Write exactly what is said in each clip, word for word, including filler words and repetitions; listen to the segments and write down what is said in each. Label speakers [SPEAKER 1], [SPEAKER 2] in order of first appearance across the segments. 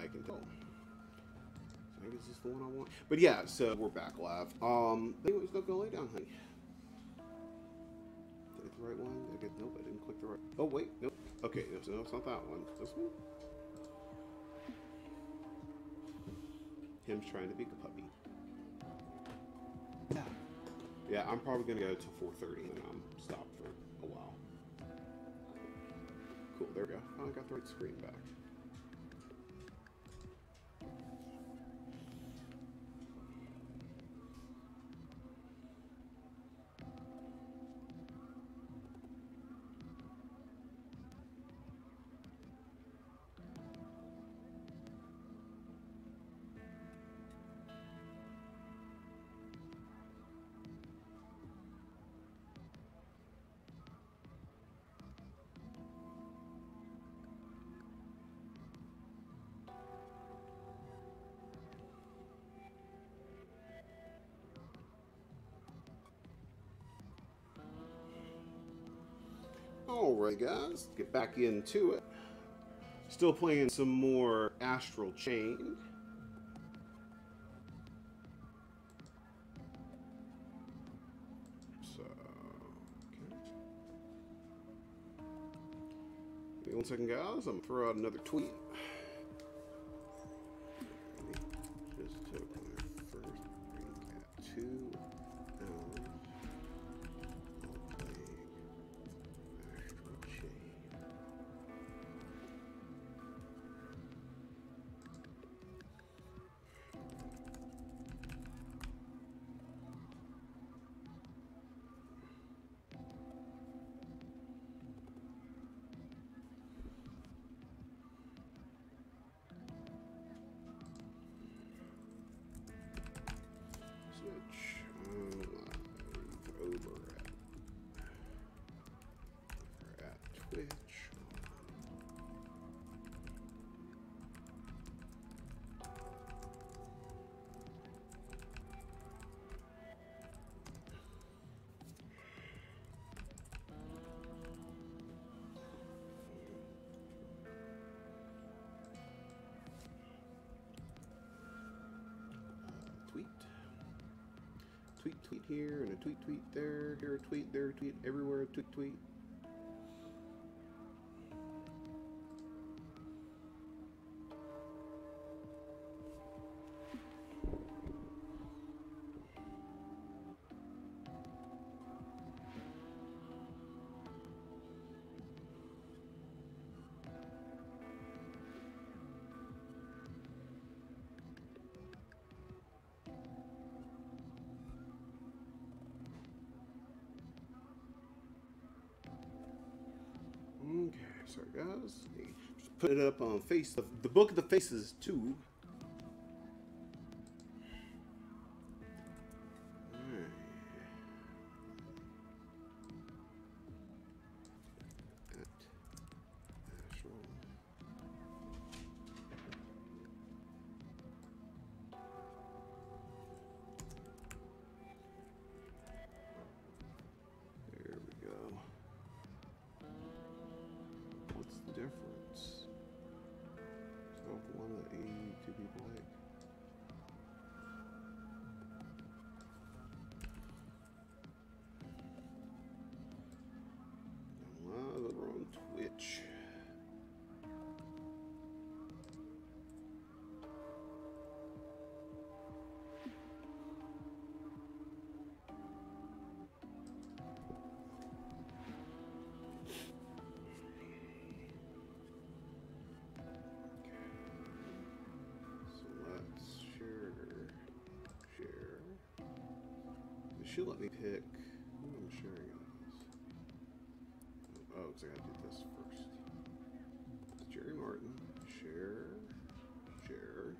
[SPEAKER 1] I can tell. So maybe this is the one I want. But yeah, so we're back live. Um, anyways, don't go lay down, honey. Did I get the right one? Did I get, nope, I didn't click the right. Oh wait, nope. Okay, no, no, it's not that one. This one. Him's trying to be a puppy. Yeah. Yeah, I'm probably gonna go till four thirty and I'm stopped for a while. Cool, there we go. Oh, I got the right screen back. Alright guys, get back into it. Still playing some more Astral Chain. So, okay. Give me one second guys, I'm gonna throw out another tweet. Just took my first break at two hours. Tweet. Tweet, tweet here, and a tweet, tweet there, here a tweet, there a tweet, everywhere a tweet, tweet. Okay, sorry guys. Just put it up on face of the Book of the Faces too. Alright. At Astral. There we go. What's the difference? So one of the eighty-two people like. I'm live over on Twitch. She'll let me pick who I'm sharing it with. Oh, because I gotta do this first. It's Gerry Martin. Share. Share.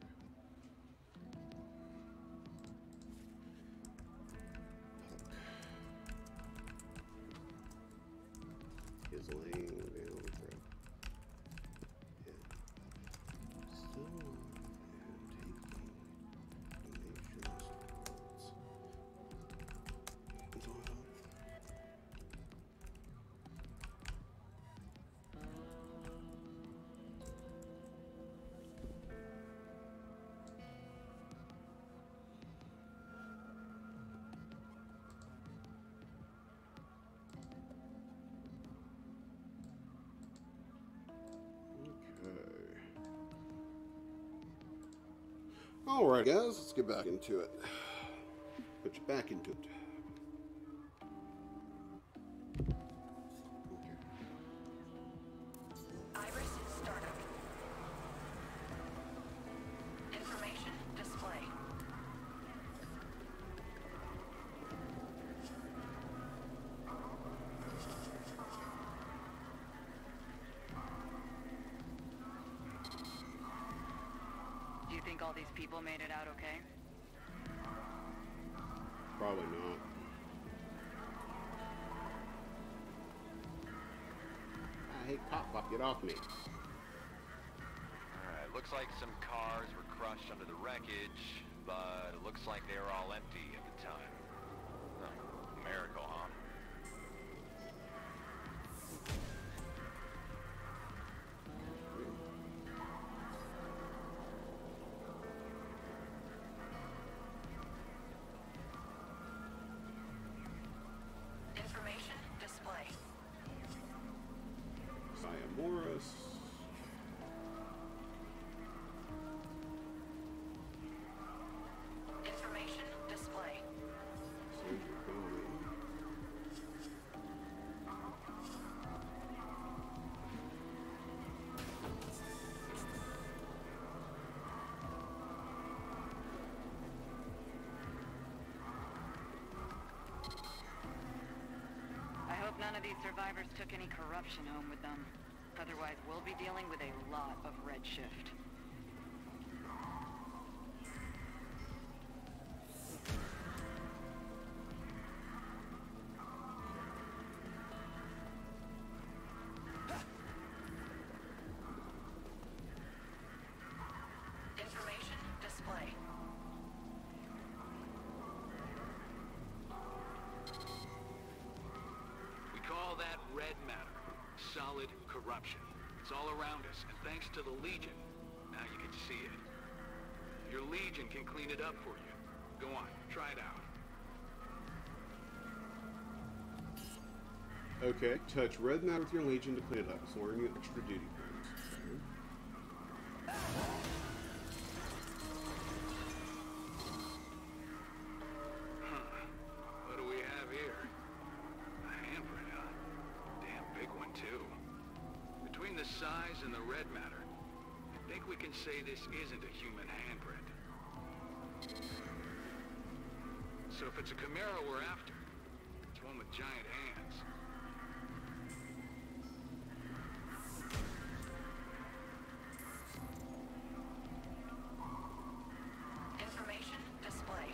[SPEAKER 1] Puck. Is laying down crap. Yeah. Still on and taking donations. Alright guys, let's get back into it. Put you back into it.
[SPEAKER 2] Iris startup. Information display.
[SPEAKER 3] Do you think all these people made it out okay?
[SPEAKER 1] Probably not. Ah, hey, Pop Pop, get off me.
[SPEAKER 4] Alright, looks like some cars were crushed under the wreckage, but it looks like they were all empty at the time. Huh, miracle, huh?
[SPEAKER 2] Information display.
[SPEAKER 1] Morris.
[SPEAKER 2] Information display.
[SPEAKER 1] Soldier going.
[SPEAKER 3] I hope none of these survivors took any corruption home with them. Otherwise, we'll be dealing with a lot of redshift.
[SPEAKER 2] Information display.
[SPEAKER 5] We call that red matter. Solid corruption. It's all around us, and thanks to the Legion, now you can see it. Your Legion can clean it up for you. Go on, try it out.
[SPEAKER 1] Okay, touch red matter with your Legion to clean it up. So earn you extra duty points.
[SPEAKER 5] Huh. What do we have here? A handprint, huh? Damn big one, too. Between the size and the red matter, I think we can say this isn't a human handprint. So if it's a Chimera we're after, it's one with giant hands.
[SPEAKER 2] Information display.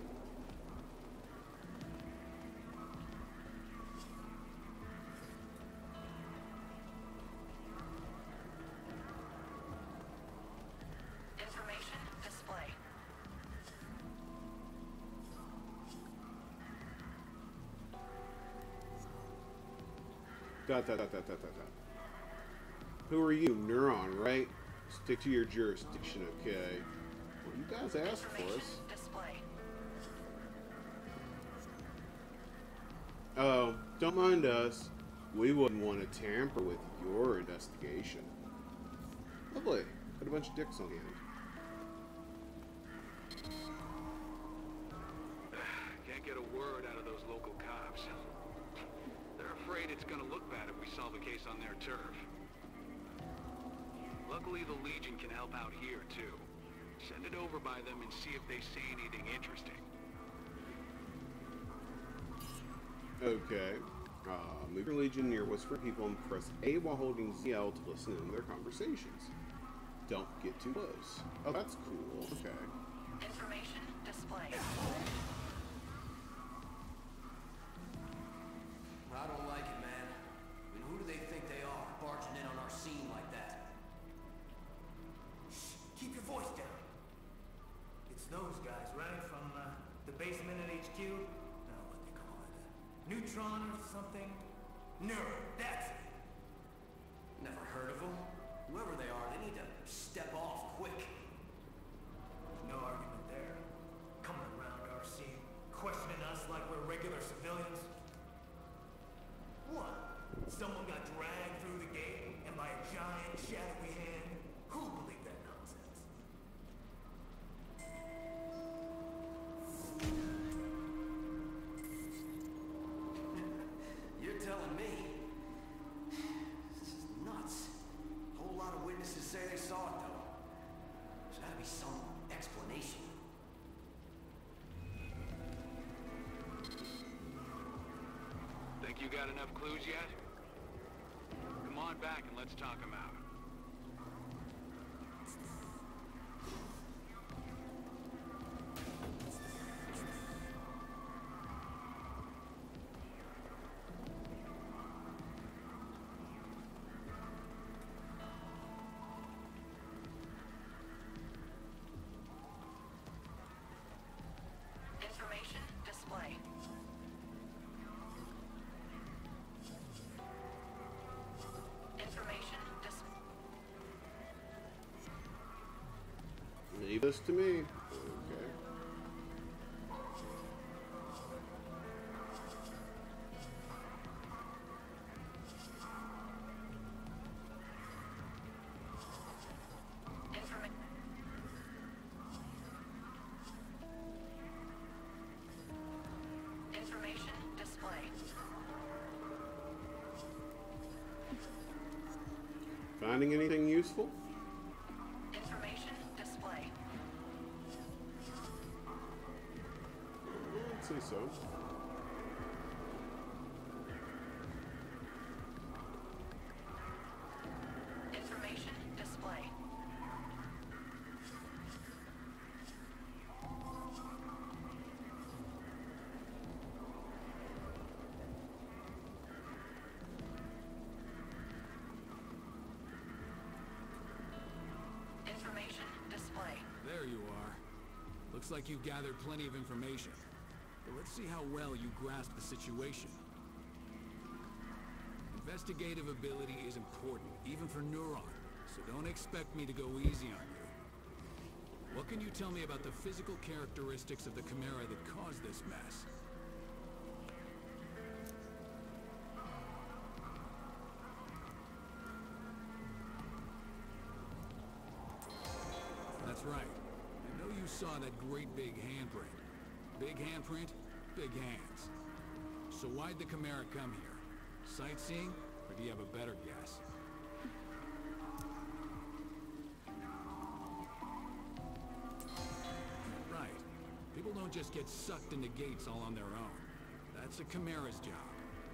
[SPEAKER 2] Information display.
[SPEAKER 1] Dot, dot, dot, dot, dot, dot, dot. Who are you? Neuron, right? Stick to your jurisdiction, okay? Well, you guys asked for
[SPEAKER 2] Information
[SPEAKER 1] us.
[SPEAKER 2] display.
[SPEAKER 1] Oh, don't mind us. We wouldn't want to tamper with your investigation. Lovely. Got a bunch of dicks on hand.
[SPEAKER 5] Can't get a word out of those local cops. They're afraid it's gonna look bad if we solve a case on their turf. Luckily, the Legion can help out here, too. Send it over by them and see if they say anything interesting.
[SPEAKER 1] Okay. Uh, move your Legion near whisper people and press A while holding Z L to listen in their conversations. Don't get too close. Oh, that's cool. Okay.
[SPEAKER 2] Information display.
[SPEAKER 6] I don't like it, man. I mean, who do they think they are, barging in on our scene like that?
[SPEAKER 7] Shh, keep your voice down. It's those guys, right? From uh, the basement at H Q? I don't know what they call it. Neutron or something? Neuro, that's it.
[SPEAKER 6] Never heard of them? Whoever they are, they need to step off quick.
[SPEAKER 7] No argument there. Coming around our scene, questioning us like we're regular civilians. What? Someone got dragged through the gate and by a giant shadowy hand? Who'll believe that nonsense?
[SPEAKER 5] got enough clues yet? Come on back and let's talk them out.
[SPEAKER 2] Information display. Information display.
[SPEAKER 1] Leave this to me. Okay.
[SPEAKER 2] Informa- Information display.
[SPEAKER 1] Finding anything useful?
[SPEAKER 2] Information display.
[SPEAKER 1] I'd say so.
[SPEAKER 2] Information display. Information display.
[SPEAKER 5] There you are. Looks like you've gathered plenty of information. But let's see how well you grasp the situation. Investigative ability is important, even for Neuron, so don't expect me to go easy on you. What can you tell me about the physical characteristics of the Chimera that caused this mess? That's right. I know you saw that great big handprint. Big handprint, big hands. So why'd the Chimera come here? Sightseeing, or do you have a better guess? Right. People don't just get sucked into gates all on their own. That's a Chimera's job.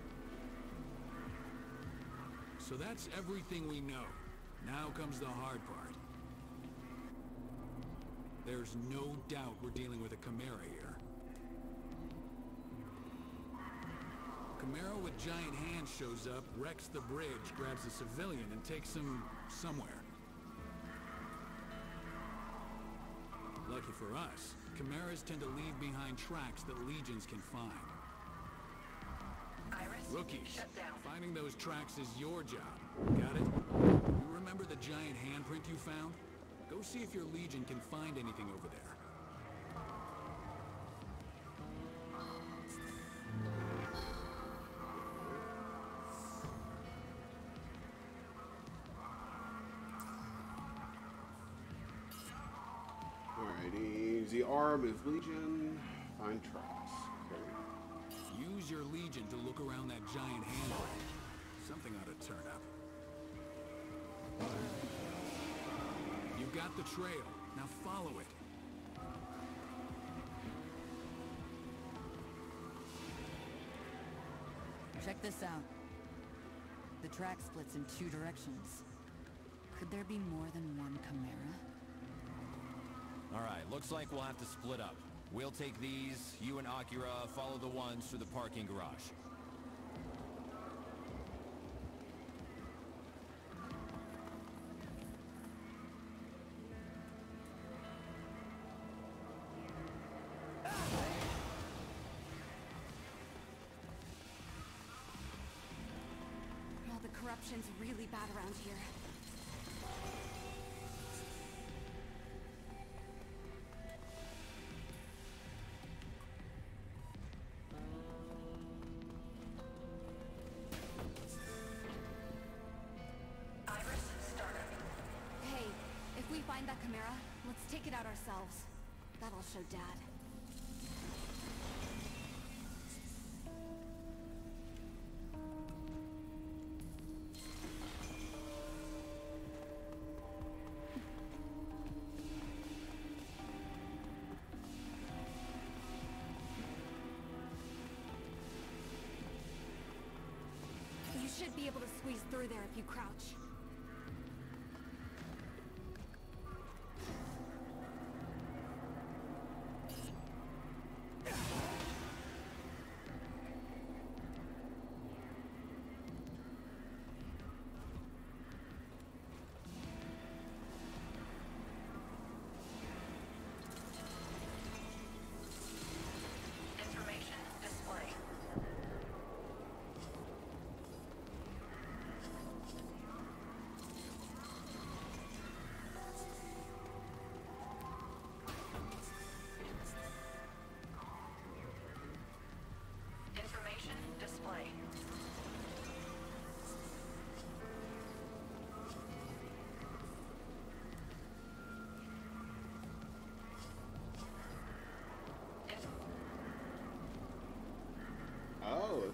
[SPEAKER 5] So that's everything we know. Now comes the hard part. There's no doubt we're dealing with a Chimera here. Chimera with giant hands shows up, wrecks the bridge, grabs a civilian, and takes him somewhere. Lucky for us, Chimeras tend to leave behind tracks that legions can find.
[SPEAKER 2] Iris,
[SPEAKER 5] Rookies,
[SPEAKER 2] shut down.
[SPEAKER 5] finding those tracks is your job. Got it? You remember the giant handprint you found? Go see if your legion can find anything over there.
[SPEAKER 1] Alrighty. The arm is Legion. Find tracks. Okay.
[SPEAKER 5] Use your legion to look around that giant handprint. Something ought to turn up. You got the trail. Now follow it.
[SPEAKER 8] Check this out. The track splits in two directions. Could there be more than one Chimera?
[SPEAKER 9] Alright, looks like we'll have to split up. We'll take these, you and Akira follow the ones through the parking garage.
[SPEAKER 8] Oh, the corruption's really bad around here.
[SPEAKER 2] Iris startup.
[SPEAKER 8] Hey, if we find that Chimera, let's take it out ourselves. That'll show Dad.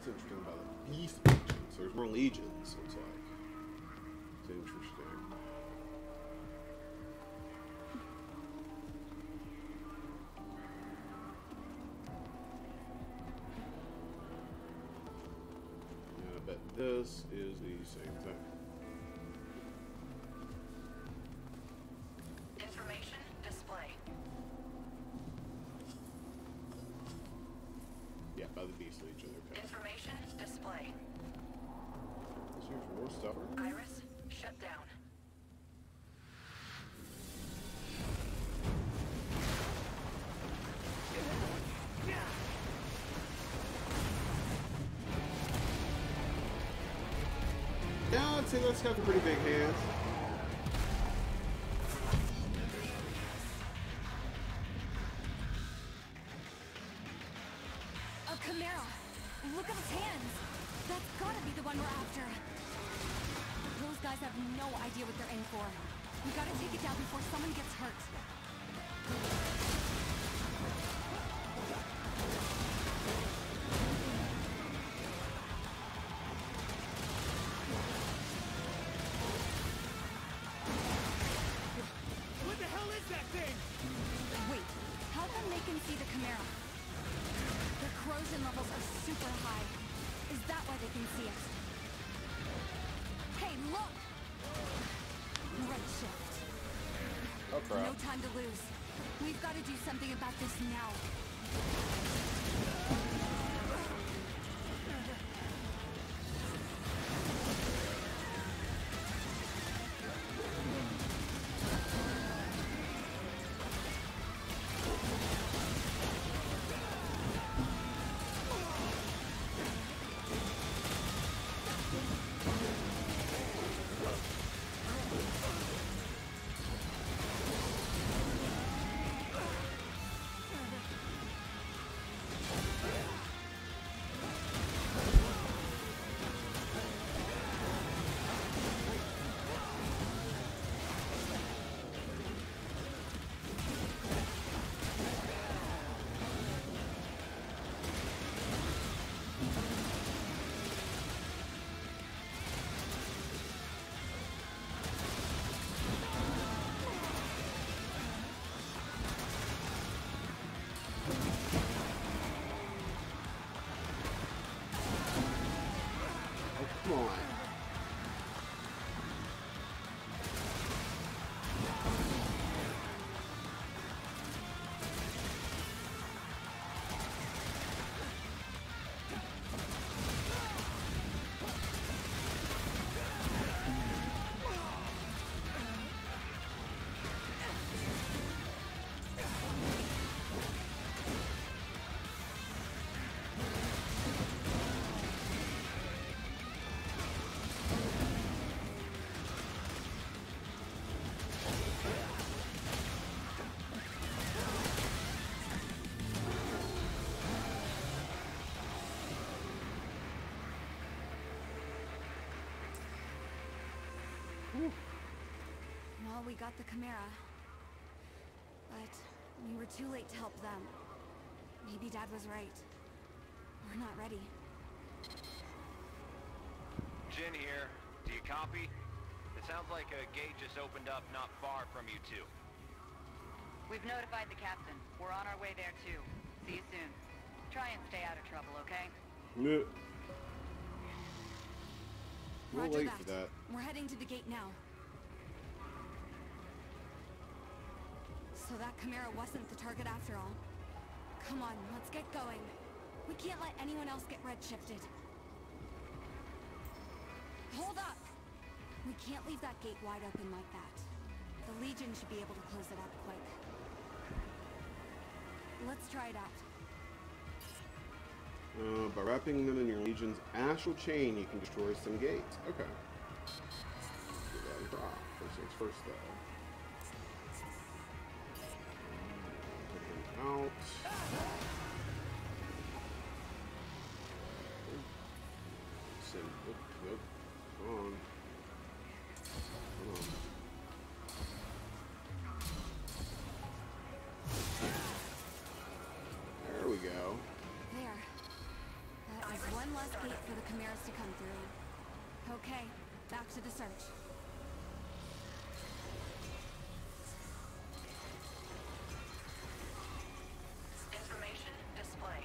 [SPEAKER 1] What's interesting about the beast legions? There's more legions, looks like. It's interesting. Yeah, I bet this is the same thing.
[SPEAKER 2] Information display.
[SPEAKER 1] Yeah, by the beast legion. Okay.
[SPEAKER 2] Information display.
[SPEAKER 1] So here's more stuff.
[SPEAKER 2] Iris shut down.
[SPEAKER 1] Yeah, I'd say that's got a pretty big hands.
[SPEAKER 8] A Chimera! Look at its hands! That's gotta be the one we're after. Those guys have no idea what they're in for. We gotta take it down before someone gets hurt.
[SPEAKER 7] What the hell is that thing?
[SPEAKER 8] Wait, how come they can see the Chimera? Their corrosion levels are super high. Is that why they can see us? Hey, look! Redshift.
[SPEAKER 1] Oh crap.
[SPEAKER 8] No time to lose. We've got to do something about this now.
[SPEAKER 1] Come on.
[SPEAKER 8] Well, we got the Chimera. But we were too late to help them. Maybe Dad was right. We're not ready.
[SPEAKER 4] Jin here. Do you copy? It sounds like a gate just opened up not far from you two.
[SPEAKER 3] We've notified the captain. We're on our way there too. See you soon. Try and stay out of trouble, okay?
[SPEAKER 1] Yeah. We're
[SPEAKER 8] Roger
[SPEAKER 1] late
[SPEAKER 8] that.
[SPEAKER 1] for that.
[SPEAKER 8] We're heading to the gate now. So that Chimera wasn't the target after all. Come on, let's get going. We can't let anyone else get redshifted. Hold up! We can't leave that gate wide open like that. The Legion should be able to close it up quick. Let's try it out.
[SPEAKER 1] Uh, by wrapping them in your Legion's astral chain, you can destroy some gates. Okay. First things first, though. Put them out. Send. Oop, oop. Come on. Come on. There we go.
[SPEAKER 8] There. That was one less us to come through. Okay, back to the search.
[SPEAKER 2] Information display.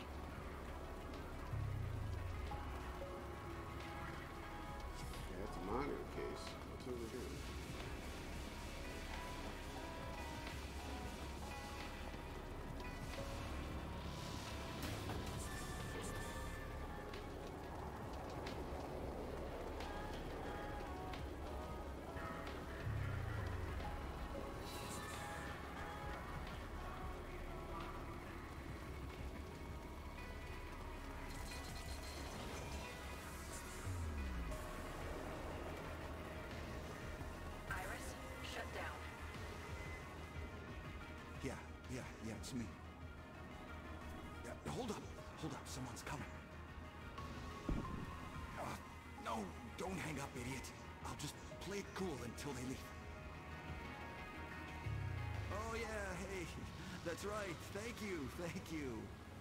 [SPEAKER 1] Yeah, that's a minor case. What's over here?
[SPEAKER 2] Iris, shut down.
[SPEAKER 10] Yeah, yeah, yeah, it's me. Yeah, hold up, hold up, someone's coming. Uh, no, don't hang up, idiot. I'll just play it cool until they leave. Oh yeah, hey, that's right. Thank you, thank you.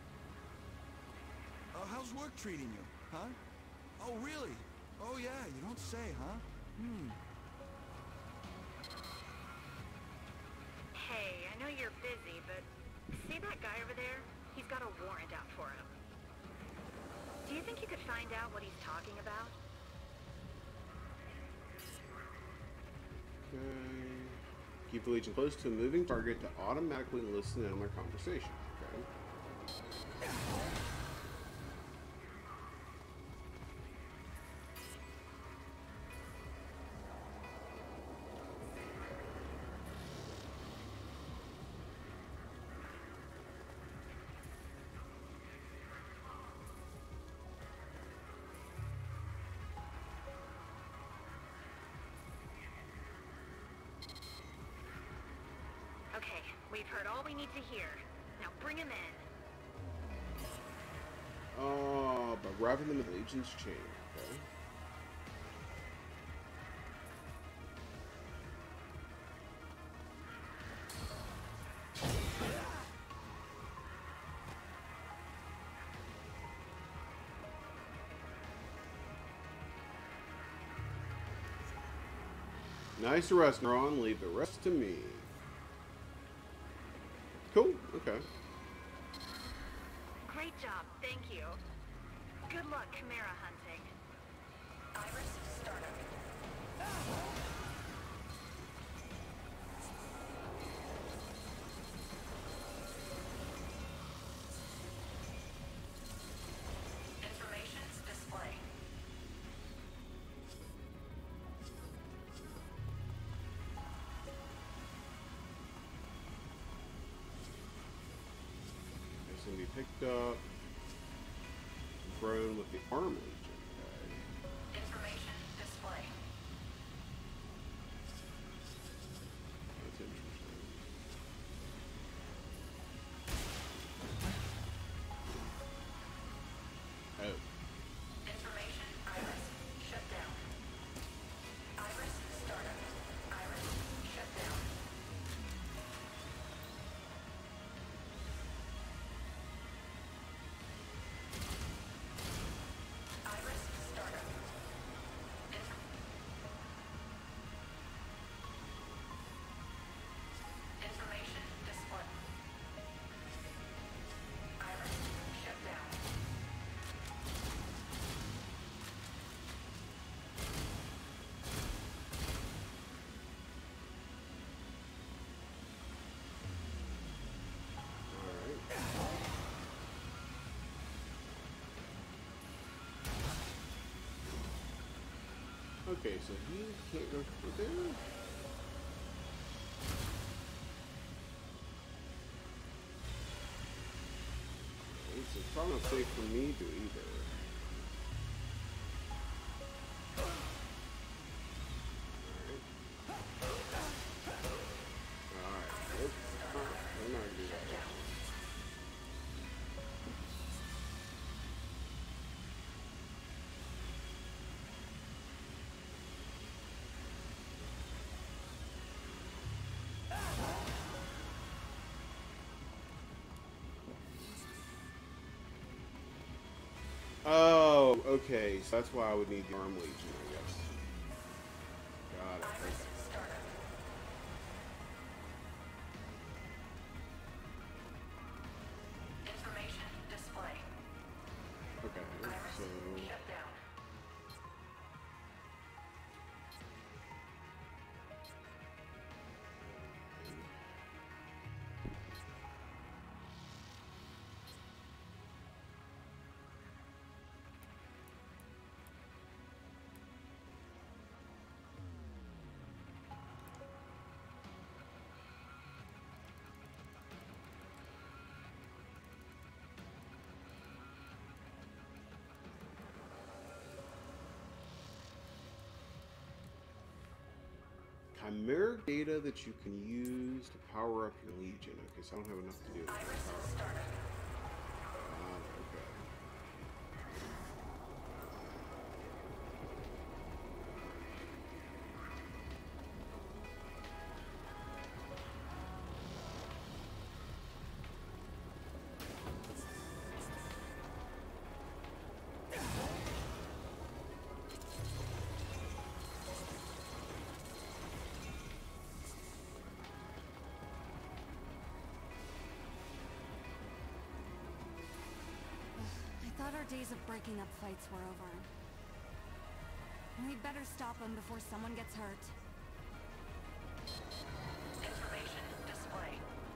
[SPEAKER 10] Uh, how's work treating you, huh? Oh really? Oh yeah, you don't say, huh? Hmm.
[SPEAKER 3] Hey, I know you're busy, but see that guy over there? He's got a warrant out for him. Do you think you could find out what he's talking about?
[SPEAKER 1] Okay. Keep the Legion close to a moving target to automatically listen in on their conversation. Okay.
[SPEAKER 3] Okay, we've heard all we need to hear. Now bring him in.
[SPEAKER 1] Oh, by wrapping them in the Legion's chain. Okay. Nice arrest, Ron. Leave the rest to me. Cool. Okay.
[SPEAKER 3] Great job, thank you. Good luck chimera hunting.
[SPEAKER 2] Iris, startup. Information display.
[SPEAKER 1] It's gonna be picked up, grown with the arm Legion. Okay.
[SPEAKER 2] Information display.
[SPEAKER 1] That's interesting. Oh.
[SPEAKER 2] Information, Iris, shut down. Iris, startup. Iris, shut down. Iris, startup. Inf- Information display. Iris, shut down.
[SPEAKER 1] Alright. Okay, so he can't go through there? It's probably not safe for me to either. Alright. Alright. Nope. I'm not gonna do that. Okay, so that's why I would need the Arm Legion, I guess. Got it.
[SPEAKER 2] Iris
[SPEAKER 1] Okay.
[SPEAKER 2] startup. Information display.
[SPEAKER 1] Okay,
[SPEAKER 2] Iris
[SPEAKER 1] so...
[SPEAKER 2] shut down.
[SPEAKER 1] Chimeric data that you can use to power up your Legion. Okay, so I don't have enough to do that.
[SPEAKER 2] Iris startup.
[SPEAKER 1] Ah, okay.
[SPEAKER 8] I thought our days of breaking up fights were over. We'd better stop them before someone gets hurt.
[SPEAKER 2] Information display.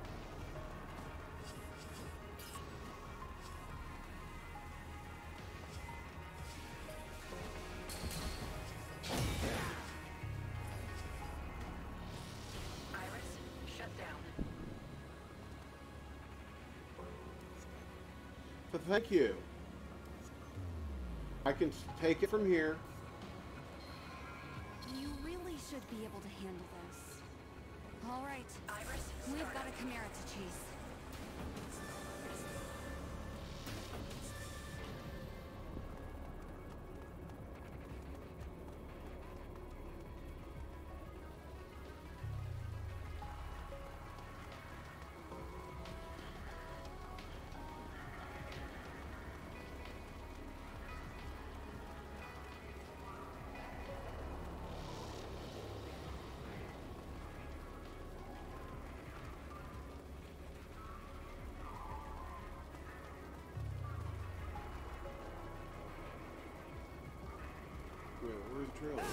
[SPEAKER 2] Iris shut down.
[SPEAKER 1] But thank you. I can take it from here.
[SPEAKER 8] You really should be able to handle this. All right.
[SPEAKER 2] Iris
[SPEAKER 8] We've
[SPEAKER 2] startup.
[SPEAKER 8] got a Chimera to chase.
[SPEAKER 1] Wait, where's the trail?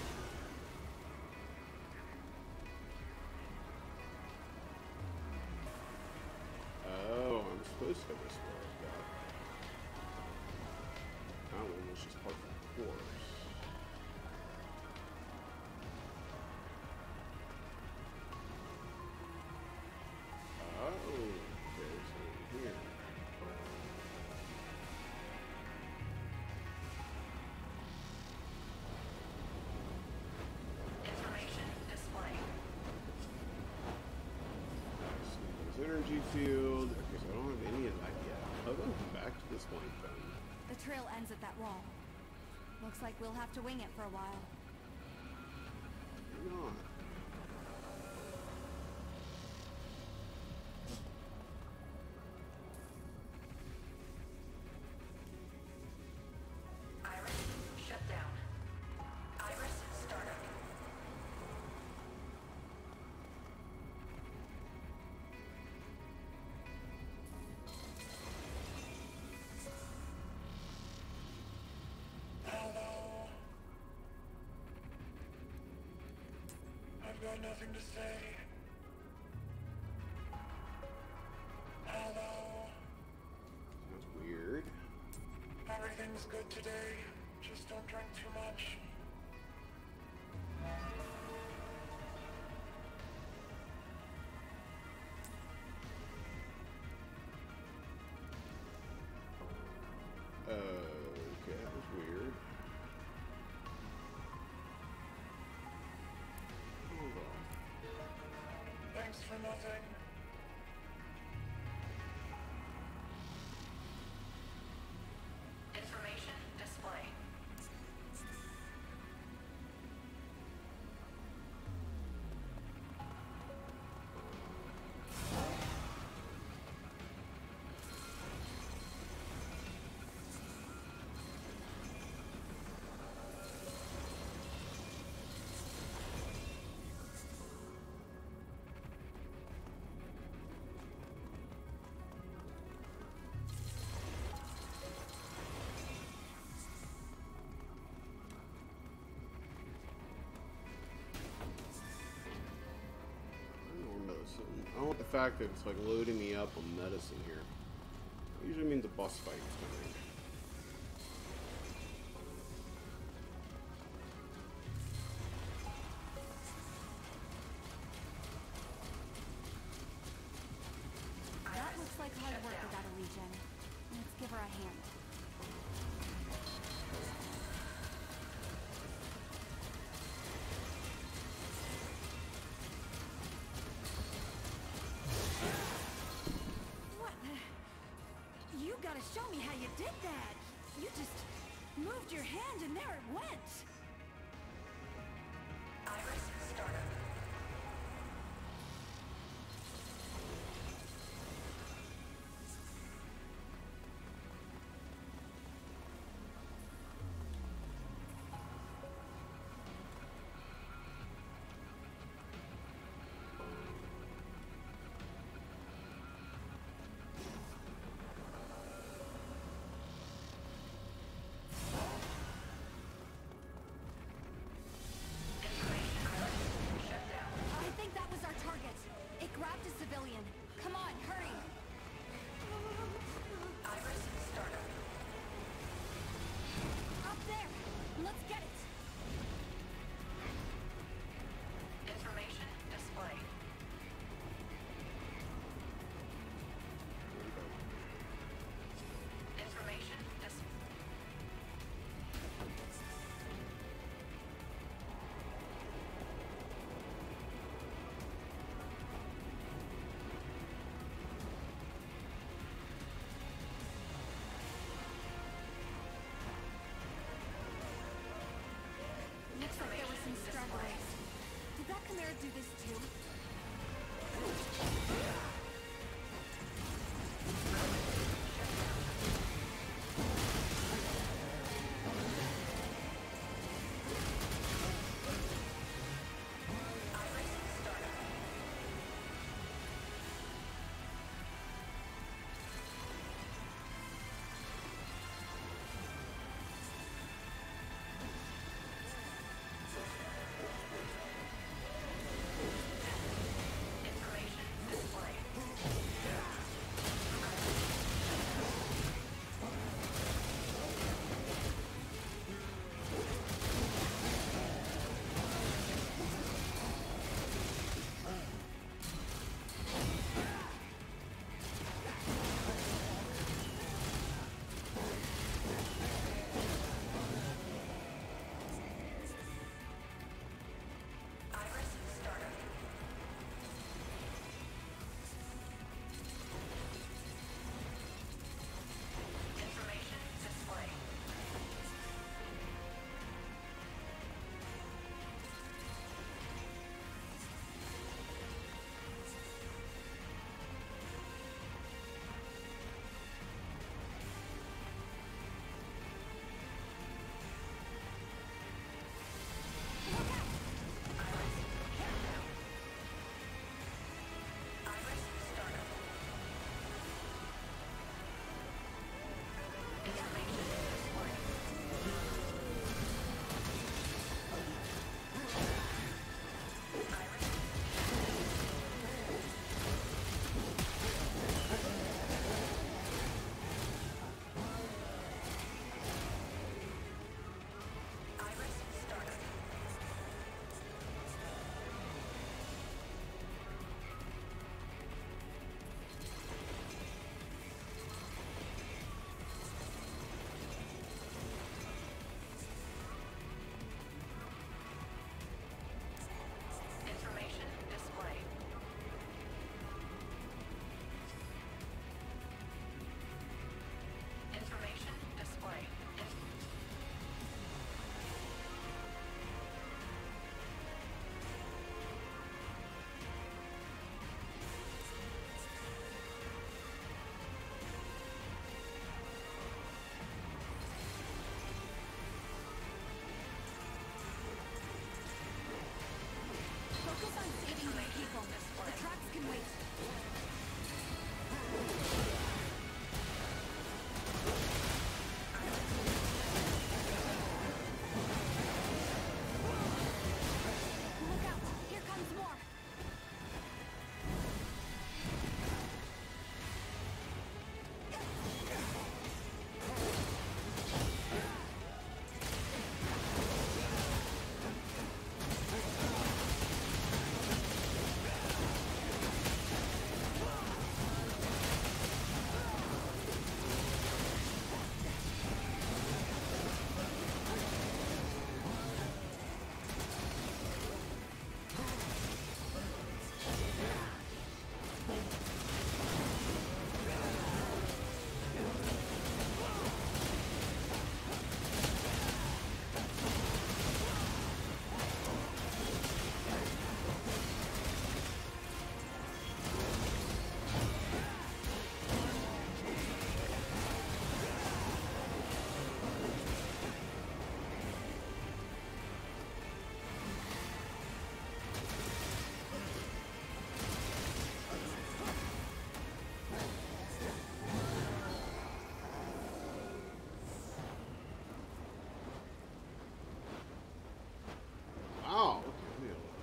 [SPEAKER 1] Oh, I'm supposed to go this way. Got it. That one was just part of the course. Oh, okay, so here.
[SPEAKER 2] Information display.
[SPEAKER 1] There's energy field. Okay, so I don't have any of that yet. How about come back to this point then?
[SPEAKER 8] The trail ends at that wall. Looks like we'll have to wing it for a while.
[SPEAKER 1] Hang on.
[SPEAKER 2] Iris shut down. Iris startup.
[SPEAKER 11] Hello. I've got nothing to say. Hello.
[SPEAKER 1] That's weird.
[SPEAKER 11] Everything's good today. Just don't drink too much.
[SPEAKER 1] Uh, okay, that was weird. Hold on.
[SPEAKER 11] Thanks for nothing.
[SPEAKER 2] Information display.
[SPEAKER 1] fact that it's like loading me up on medicine here. It usually means a boss fight is coming.
[SPEAKER 8] That looks like hard work without a regen. Let's give her a hand. Show me how you did that. You just moved your hand and there it went.
[SPEAKER 2] Iris startup.
[SPEAKER 8] Civilian. Come on, hurry!
[SPEAKER 2] Iris startup.
[SPEAKER 8] Up there! Let's get it!
[SPEAKER 2] Information display. Information display.
[SPEAKER 8] Looks like there were some stragglers. Did that Chimera do this too?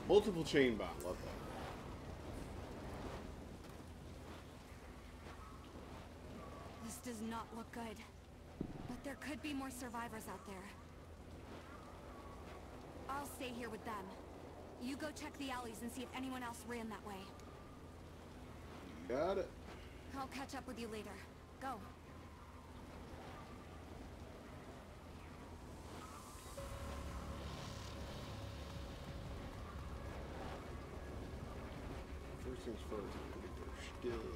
[SPEAKER 1] Multiple chain bomb. Love that.
[SPEAKER 8] This does not look good. But there could be more survivors out there. I'll stay here with them. You go check the alleys and see if anyone else ran that way.
[SPEAKER 1] Got it.
[SPEAKER 8] I'll catch up with you later. Go.
[SPEAKER 1] First things first, I'm gonna get their stuff.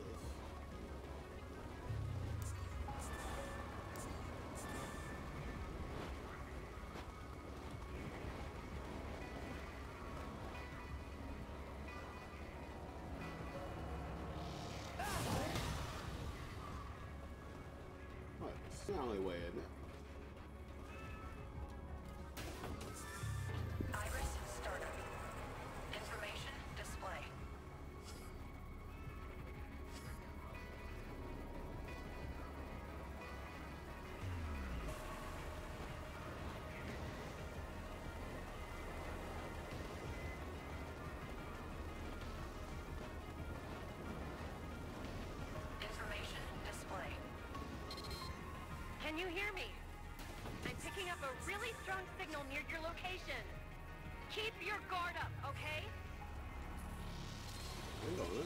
[SPEAKER 1] What? It's the only way, isn't it?
[SPEAKER 2] Iris startup. Information display. Information display.
[SPEAKER 3] Can you hear me? I'm picking up a really strong signal near your location. Keep your guard up, okay?
[SPEAKER 1] Hold on it.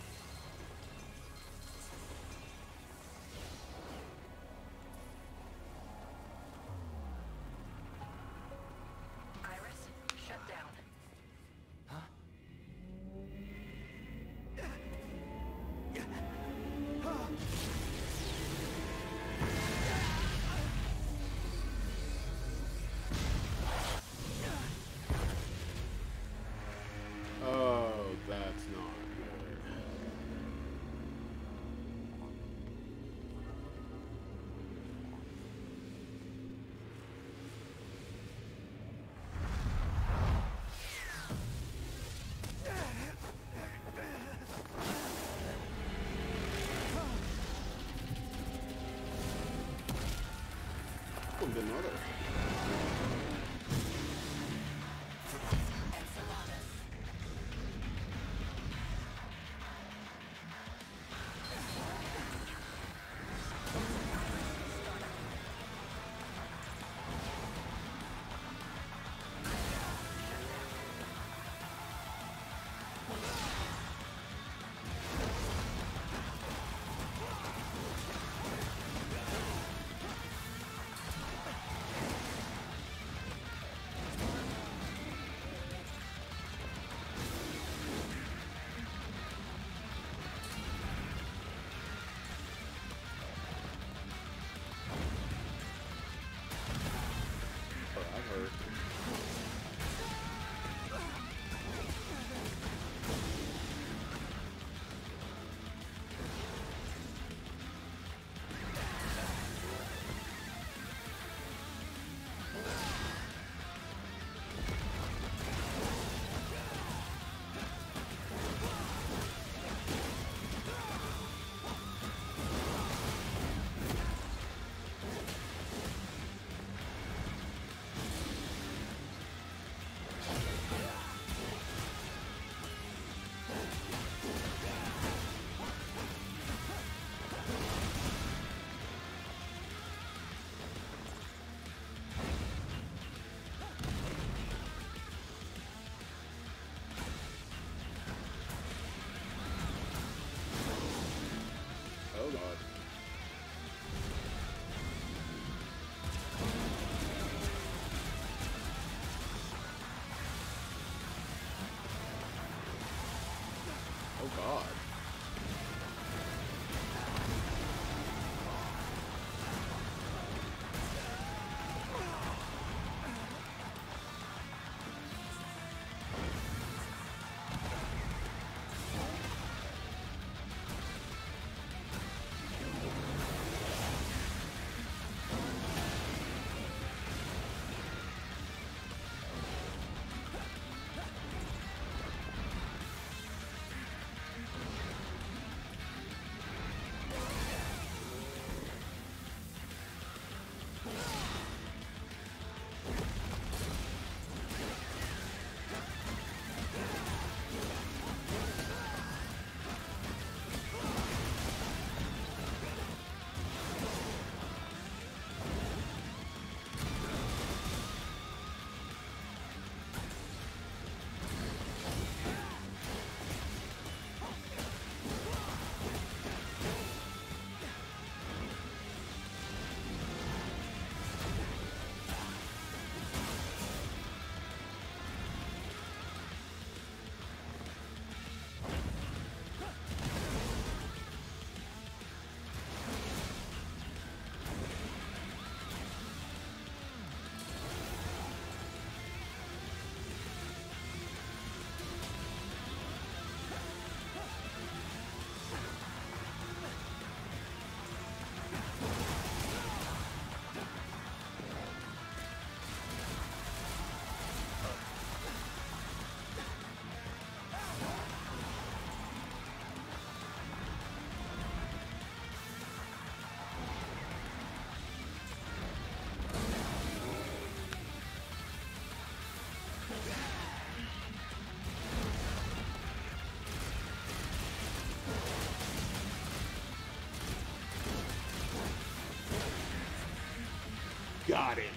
[SPEAKER 2] Iris shut down.
[SPEAKER 1] Oh, that's not good. Got it.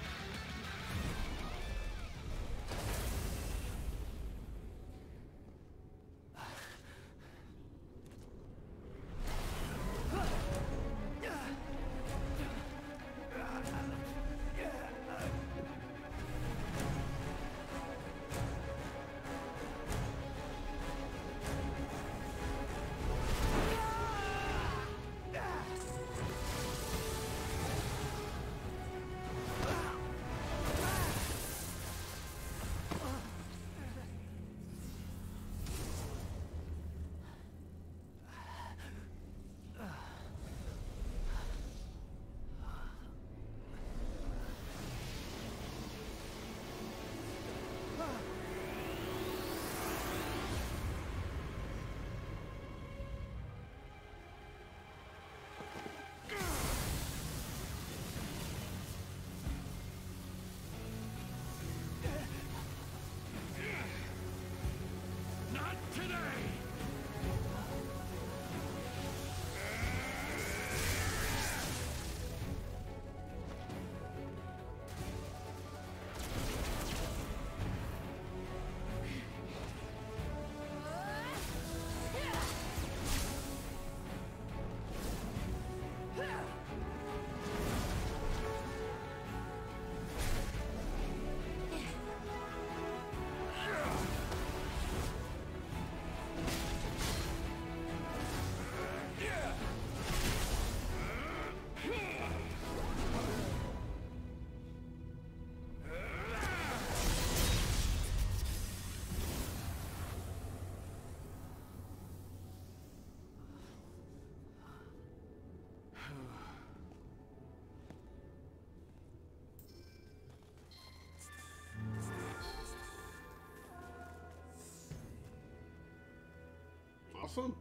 [SPEAKER 1] Awesome.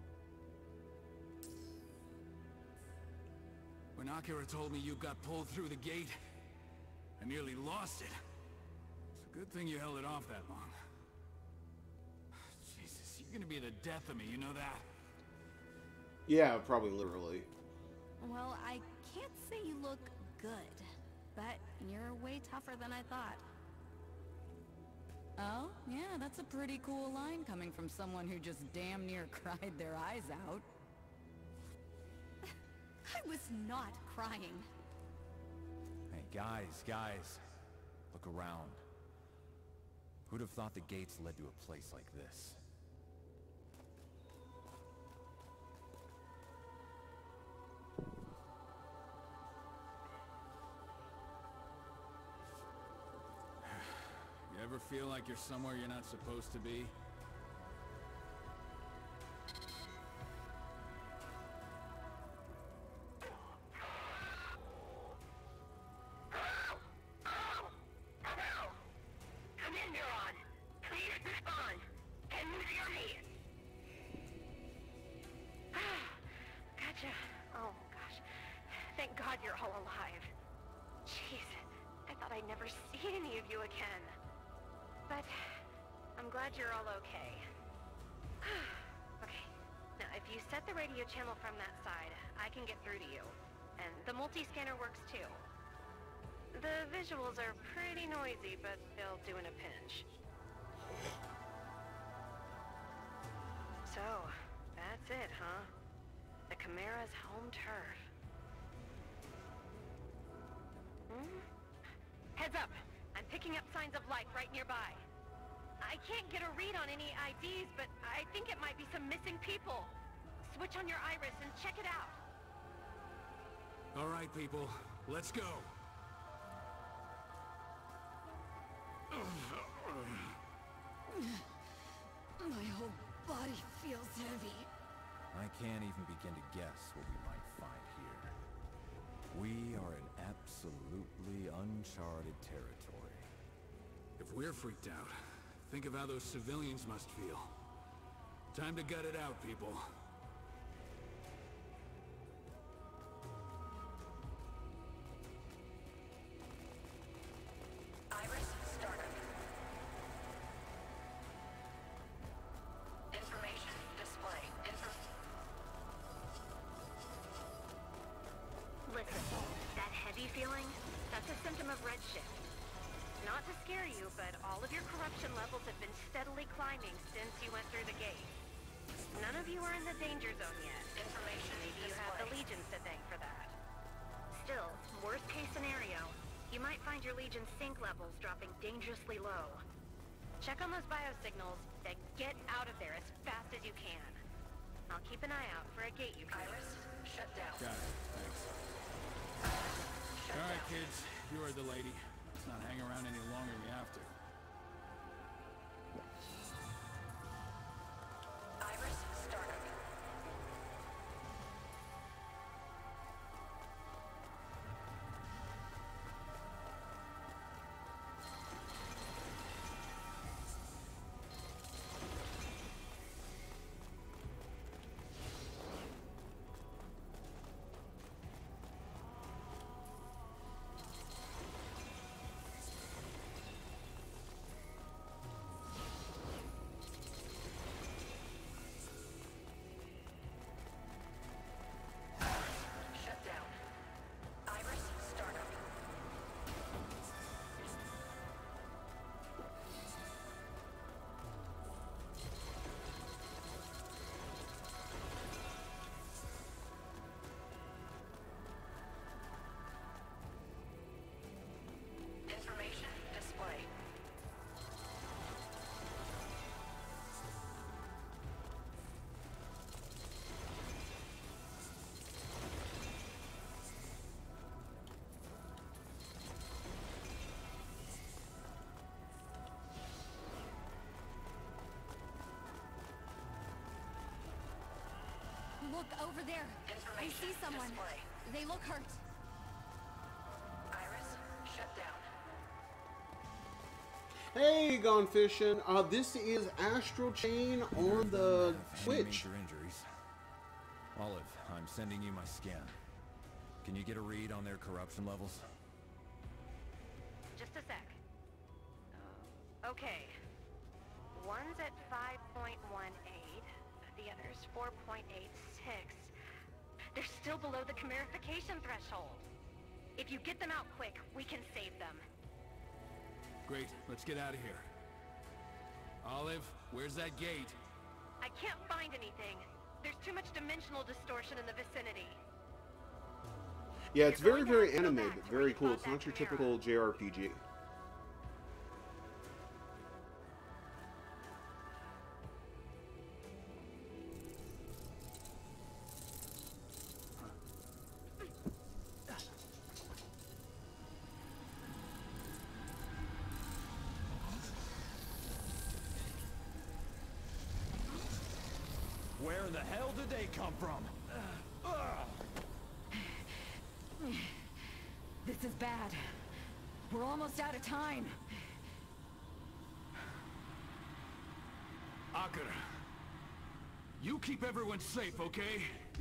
[SPEAKER 5] When Akira told me you got pulled through the gate, I nearly lost it. It's a good thing you held it off that long. Jesus, you're gonna be the death of me, you know that?
[SPEAKER 1] Yeah, probably literally.
[SPEAKER 8] Well, I can't say you look good, but you're way tougher than I thought. Oh, yeah, that's a pretty cool line coming from someone who just damn near cried their eyes out. I was not crying.
[SPEAKER 9] Hey, guys, guys. Look around. Who'd have thought the gates led to a place like this?
[SPEAKER 5] You ever feel like you're somewhere you're not supposed to be?
[SPEAKER 3] Come in, Neuron. Please respond. And use your knee. Gotcha. Oh, gosh. Thank God you're all alive. Jeez, I thought I'd never see any of you again. But I'm glad you're all okay. Okay, now if you set the radio channel from that side, I can get through to you. And the multi-scanner works too. The visuals are pretty noisy, but they'll do in a pinch. So, that's it, huh? The Chimera's home turf. Hmm? Heads up! I'm picking up signs of life right nearby. I can't get a read on any I Ds, but I think it might be some missing people. Switch on your iris and check it out.
[SPEAKER 5] All right, people. Let's go.
[SPEAKER 8] My whole body feels heavy.
[SPEAKER 9] I can't even begin to guess what we might find here. We are in absolutely uncharted territory.
[SPEAKER 5] If we're freaked out, think of how those civilians must feel. Time to gut it out, people.
[SPEAKER 2] Iris startup. Information display. Info
[SPEAKER 3] Listen, that heavy feeling, that's a symptom of red have been steadily climbing since you went through the gate. None of you are in the danger zone yet.
[SPEAKER 2] Information
[SPEAKER 3] Maybe you have the
[SPEAKER 2] display.
[SPEAKER 3] Legions to thank for that. Still, worst case scenario, you might find your Legion's sync levels dropping dangerously low. Check on those biosignals, then get out of there as fast as you can. I'll keep an eye out for a gate you can
[SPEAKER 2] Iris, shut down.
[SPEAKER 12] Got it. Thanks.
[SPEAKER 2] Shut
[SPEAKER 12] All right,
[SPEAKER 2] down.
[SPEAKER 12] kids. You heard the lady. Let's not hang around any longer than we have to.
[SPEAKER 2] Iris, startup. Shut down. Iris, startup. Information display.
[SPEAKER 8] Look over there. I see
[SPEAKER 2] Information
[SPEAKER 8] someone.
[SPEAKER 2] display.
[SPEAKER 8] They look hurt.
[SPEAKER 2] Iris, shut down.
[SPEAKER 1] Hey, Gone Fishing. Uh, this is Astral Chain on the
[SPEAKER 9] Any
[SPEAKER 1] Twitch.
[SPEAKER 9] major injuries? Olive, I'm sending you my scan. Can you get a read on their corruption levels?
[SPEAKER 3] Just a sec. Uh, okay. One's at five point one eight, the other's four point eight six. They're still below the chimerification threshold. If you get them out quick, we can save them.
[SPEAKER 12] Great. Let's get out of here. Olive, where's that gate?
[SPEAKER 3] I can't find anything. There's too much dimensional distortion in the vicinity.
[SPEAKER 1] Yeah, it's very, very animated. Very cool. It's not your typical J R P G.
[SPEAKER 9] Where in the hell did they come from?
[SPEAKER 8] This is bad. We're almost out of time.
[SPEAKER 12] Akira, you keep everyone safe, okay?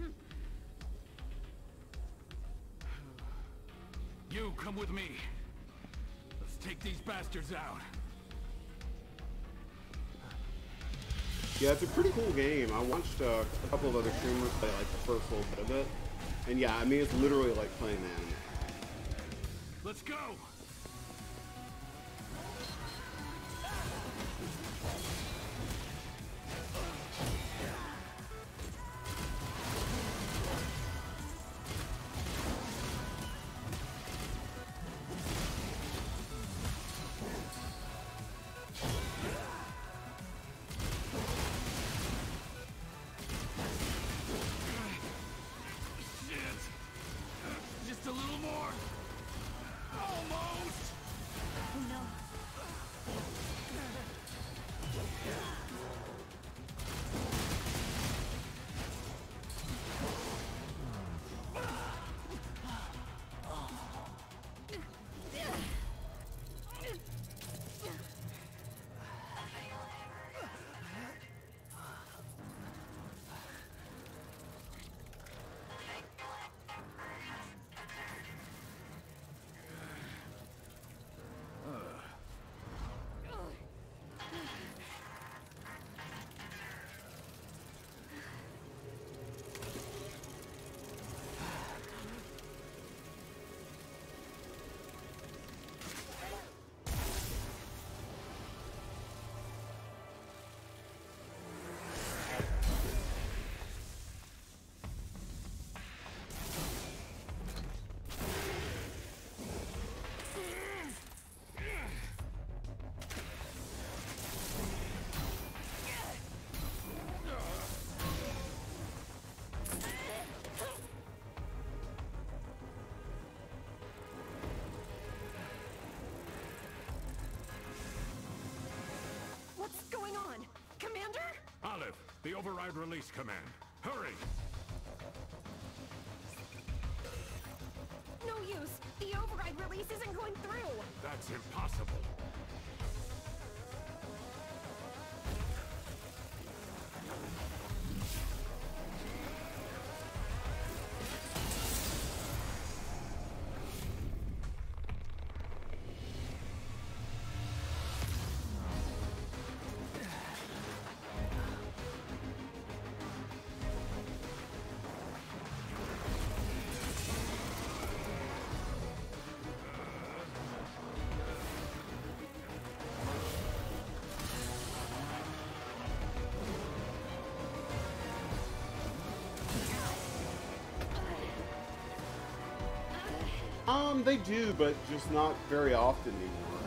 [SPEAKER 12] You come with me. Let's take these bastards out.
[SPEAKER 1] Yeah, it's a pretty cool game. I watched uh, a couple of other streamers play like the first little bit of it. And yeah, I mean, it's literally like playing an anime.
[SPEAKER 12] Let's go! Just a little more. Almost.
[SPEAKER 3] on? Commander?
[SPEAKER 13] Olive, the override release command. Hurry!
[SPEAKER 3] No use. The override release isn't going through.
[SPEAKER 13] That's impossible.
[SPEAKER 1] Um, they do, but just not very often anymore.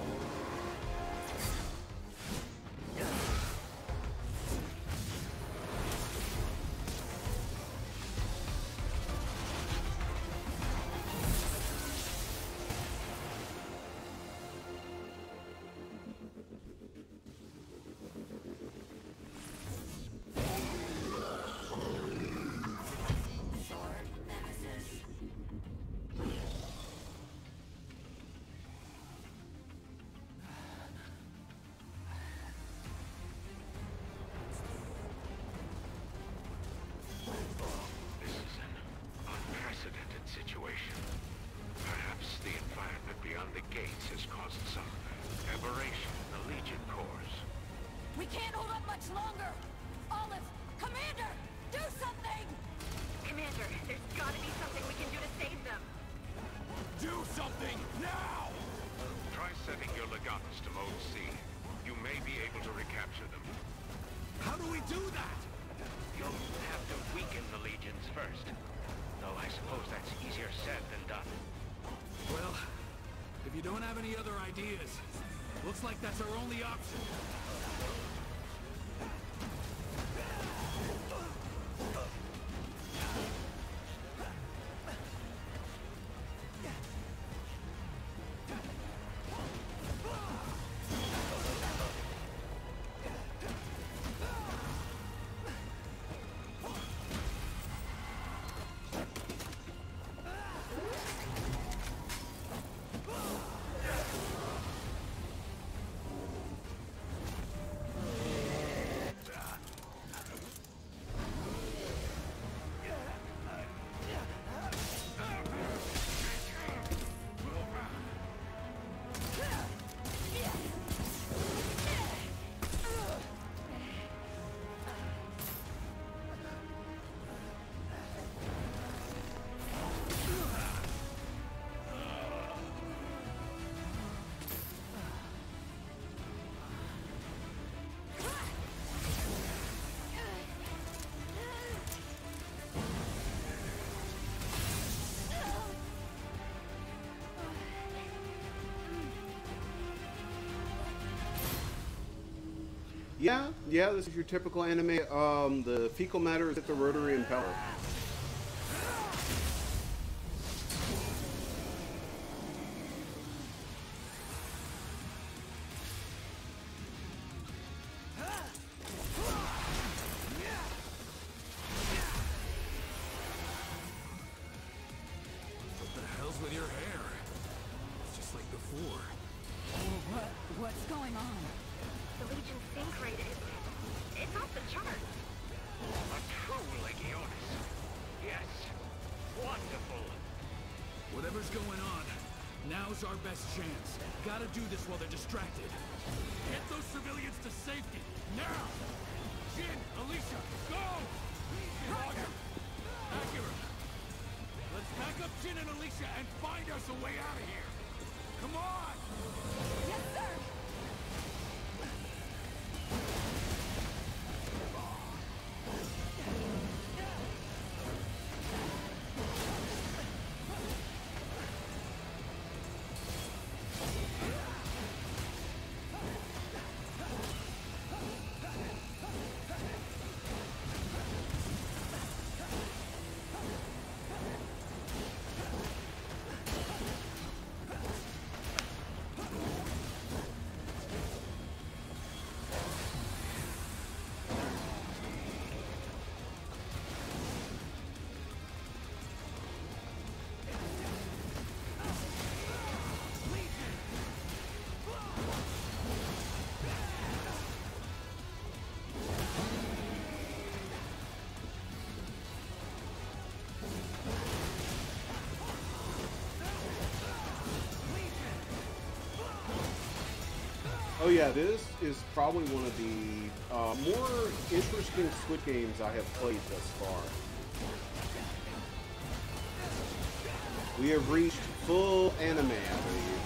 [SPEAKER 12] Looks like that's our only option.
[SPEAKER 1] Yeah, yeah, this is your typical anime. Um, the fecal matter is at the rotary impeller.
[SPEAKER 12] What the hell's with your hair? It's just like before.
[SPEAKER 8] What? What's going on?
[SPEAKER 3] The Legion's sync rate is... it's off the chart.
[SPEAKER 5] A true Legionis. Yes. Wonderful.
[SPEAKER 12] Whatever's going on, now's our best chance. Gotta do this while they're distracted. Get those civilians to safety, now! Jin, Alicia, go! Roger! Accurate. Let's back up Jin and Alicia and find us a way out of here. Come on!
[SPEAKER 8] Yes, sir!
[SPEAKER 1] yeah, this is probably one of the uh, more interesting Squid Games I have played thus far. We have reached full anime, I believe.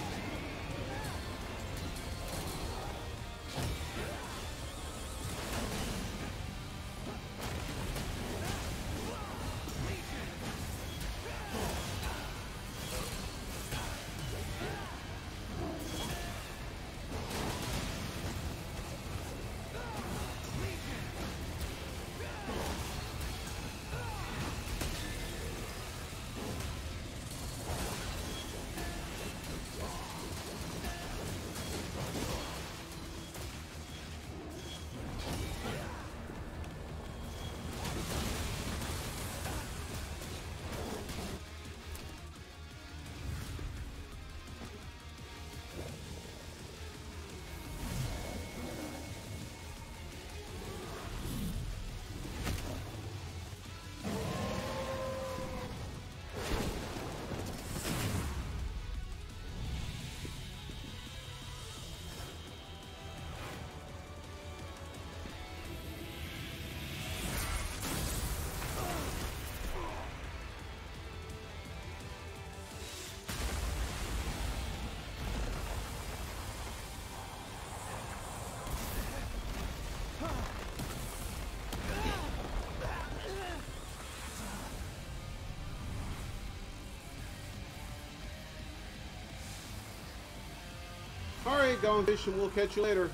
[SPEAKER 1] Alright, going fishing. We'll catch you later.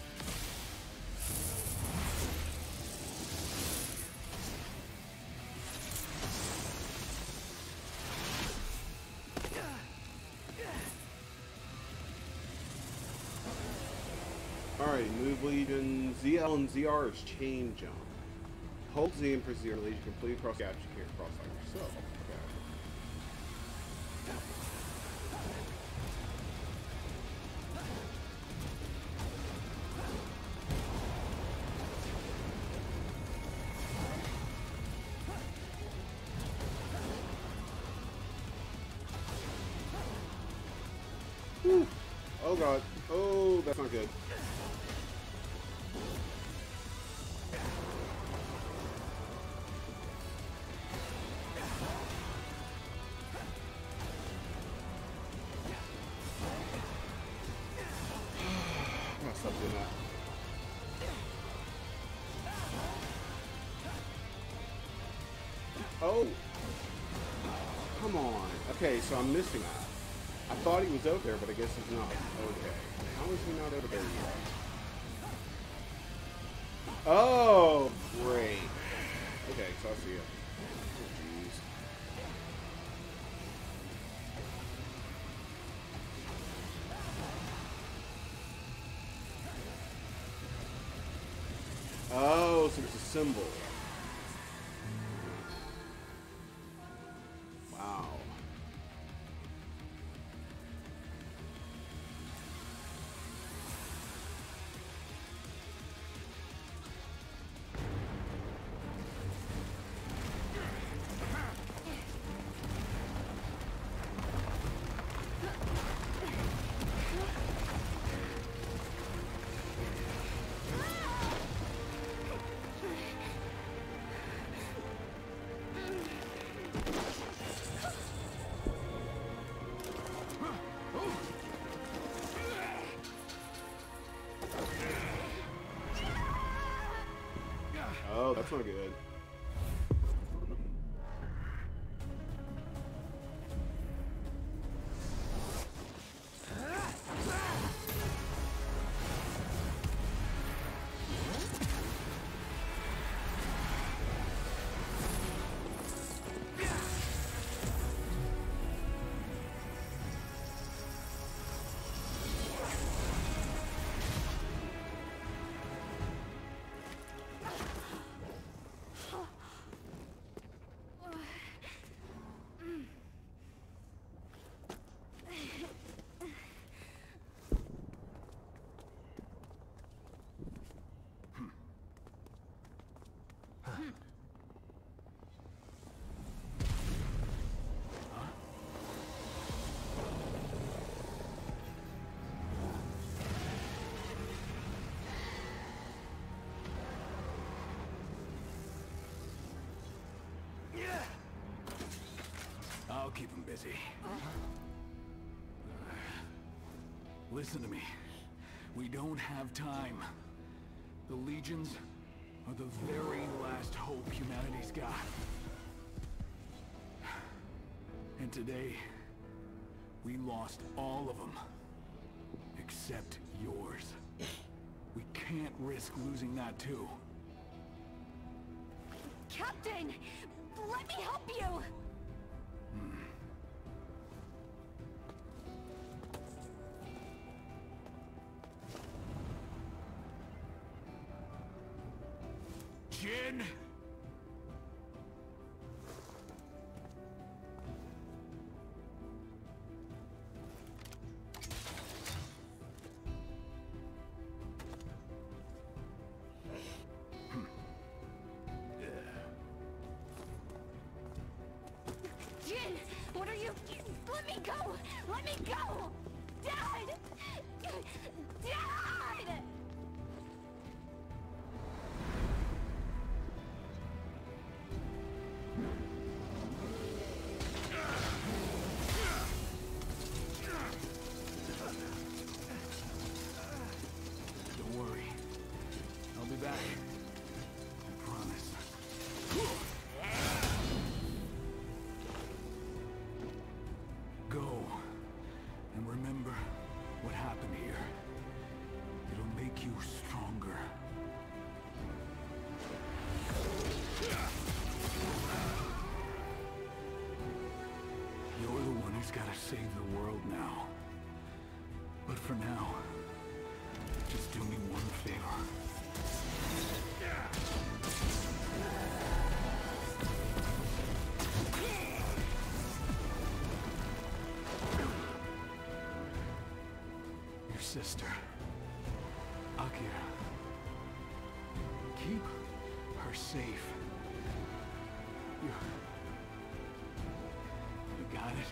[SPEAKER 1] Alright, move Legion. Z L and Z R is chain jump. Hold Z and press Z R Legion complete across gaps you can't cross like yourself. Okay. Whew. Oh god. Oh, that's not good. Stop doing that. Oh! Come on. Okay, so I'm missing that. I thought he was out there, but I guess he's not. Okay. How is he not out there yet? Oh! Great. Okay, so I see it. Oh, jeez. Oh, so it's a symbol. Wow. Oh, that's not good.
[SPEAKER 12] keep him busy. Listen to me. We don't have time. The Legions are the very last hope humanity's got. And today, we lost all of them. Except yours. We can't risk losing that too.
[SPEAKER 8] Captain! Let me help you!
[SPEAKER 12] Hmm. Jin!
[SPEAKER 8] Jin! What are you... Let me go! Let me go! Dad! Dad!
[SPEAKER 12] Don't worry. I'll be back. I promise. Go. And remember what happened here. It'll make you stronger. You're the one who's gotta save the world now. But for now, just do me one favor. Your sister, Akira. Keep her safe. You... You got it?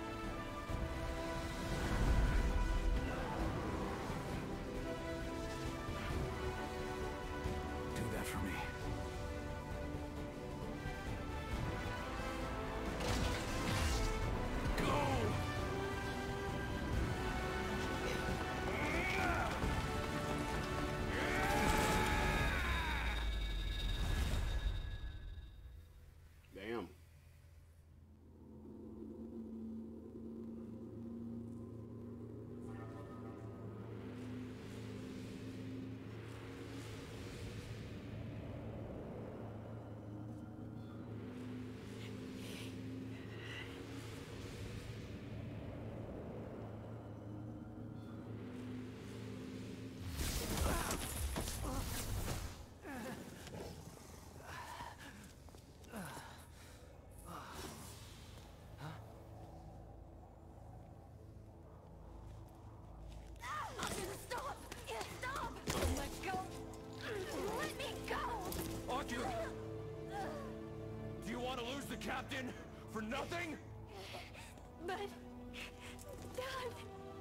[SPEAKER 12] Do that for me. Go!
[SPEAKER 1] Damn.
[SPEAKER 8] Stop! Stop! Let go! Let me go!
[SPEAKER 12] Akira! Do you want to lose the captain for nothing?
[SPEAKER 8] But... Dad...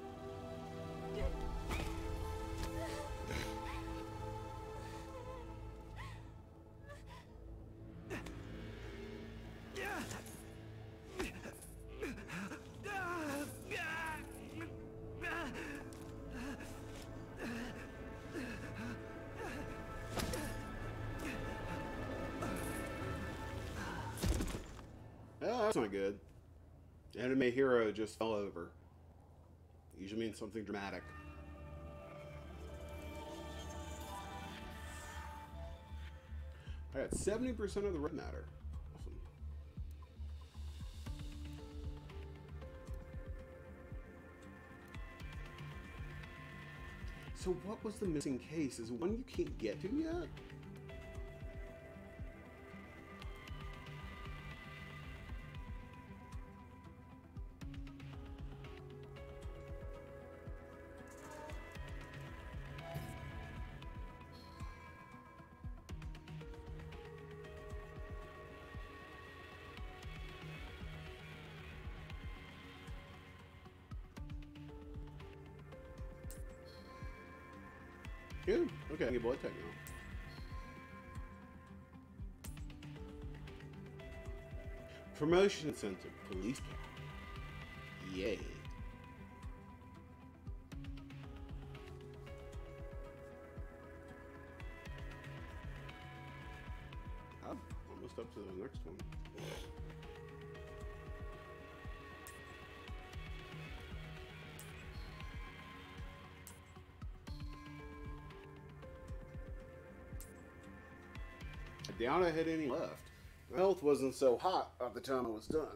[SPEAKER 1] Oh, that's not good. Anime hero just fell over. Usually means something dramatic. I got seventy percent of the red matter. Awesome. So what was the missing case? Is it one you can't get to yet? Good. Okay, I can get blood tech now. Promotion incentive, police cap. Yay. I'm almost up to the next one. I doubt I had any left. My health wasn't so hot by the time I was done.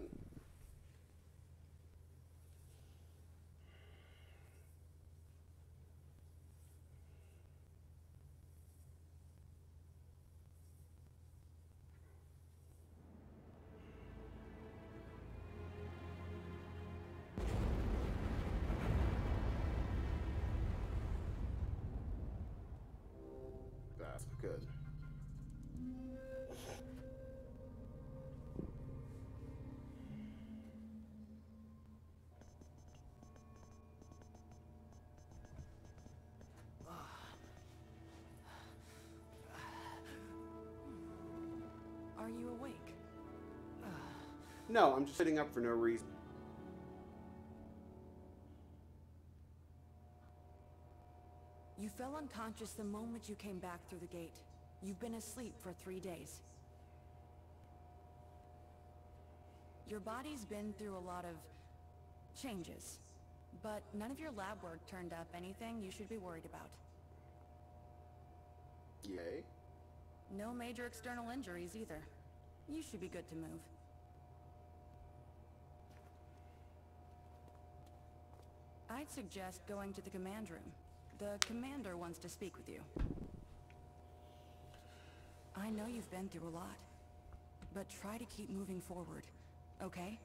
[SPEAKER 1] That's good.
[SPEAKER 14] Are you awake?
[SPEAKER 1] No, I'm just sitting up for no reason.
[SPEAKER 14] You fell unconscious the moment you came back through the gate. You've been asleep for three days. Your body's been through a lot of changes, but none of your lab work turned up anything you should be worried about.
[SPEAKER 1] Yay.
[SPEAKER 14] No major external injuries either. You should be good to move. I'd suggest going to the command room. The commander wants to speak with you. I know you've been through a lot, but try to keep moving forward, okay?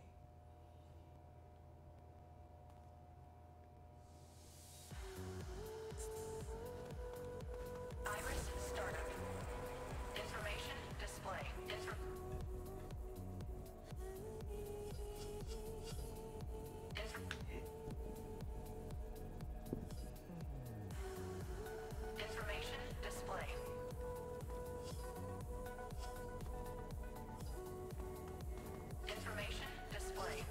[SPEAKER 2] Iris startup. Information display. Infor Information display. Information display.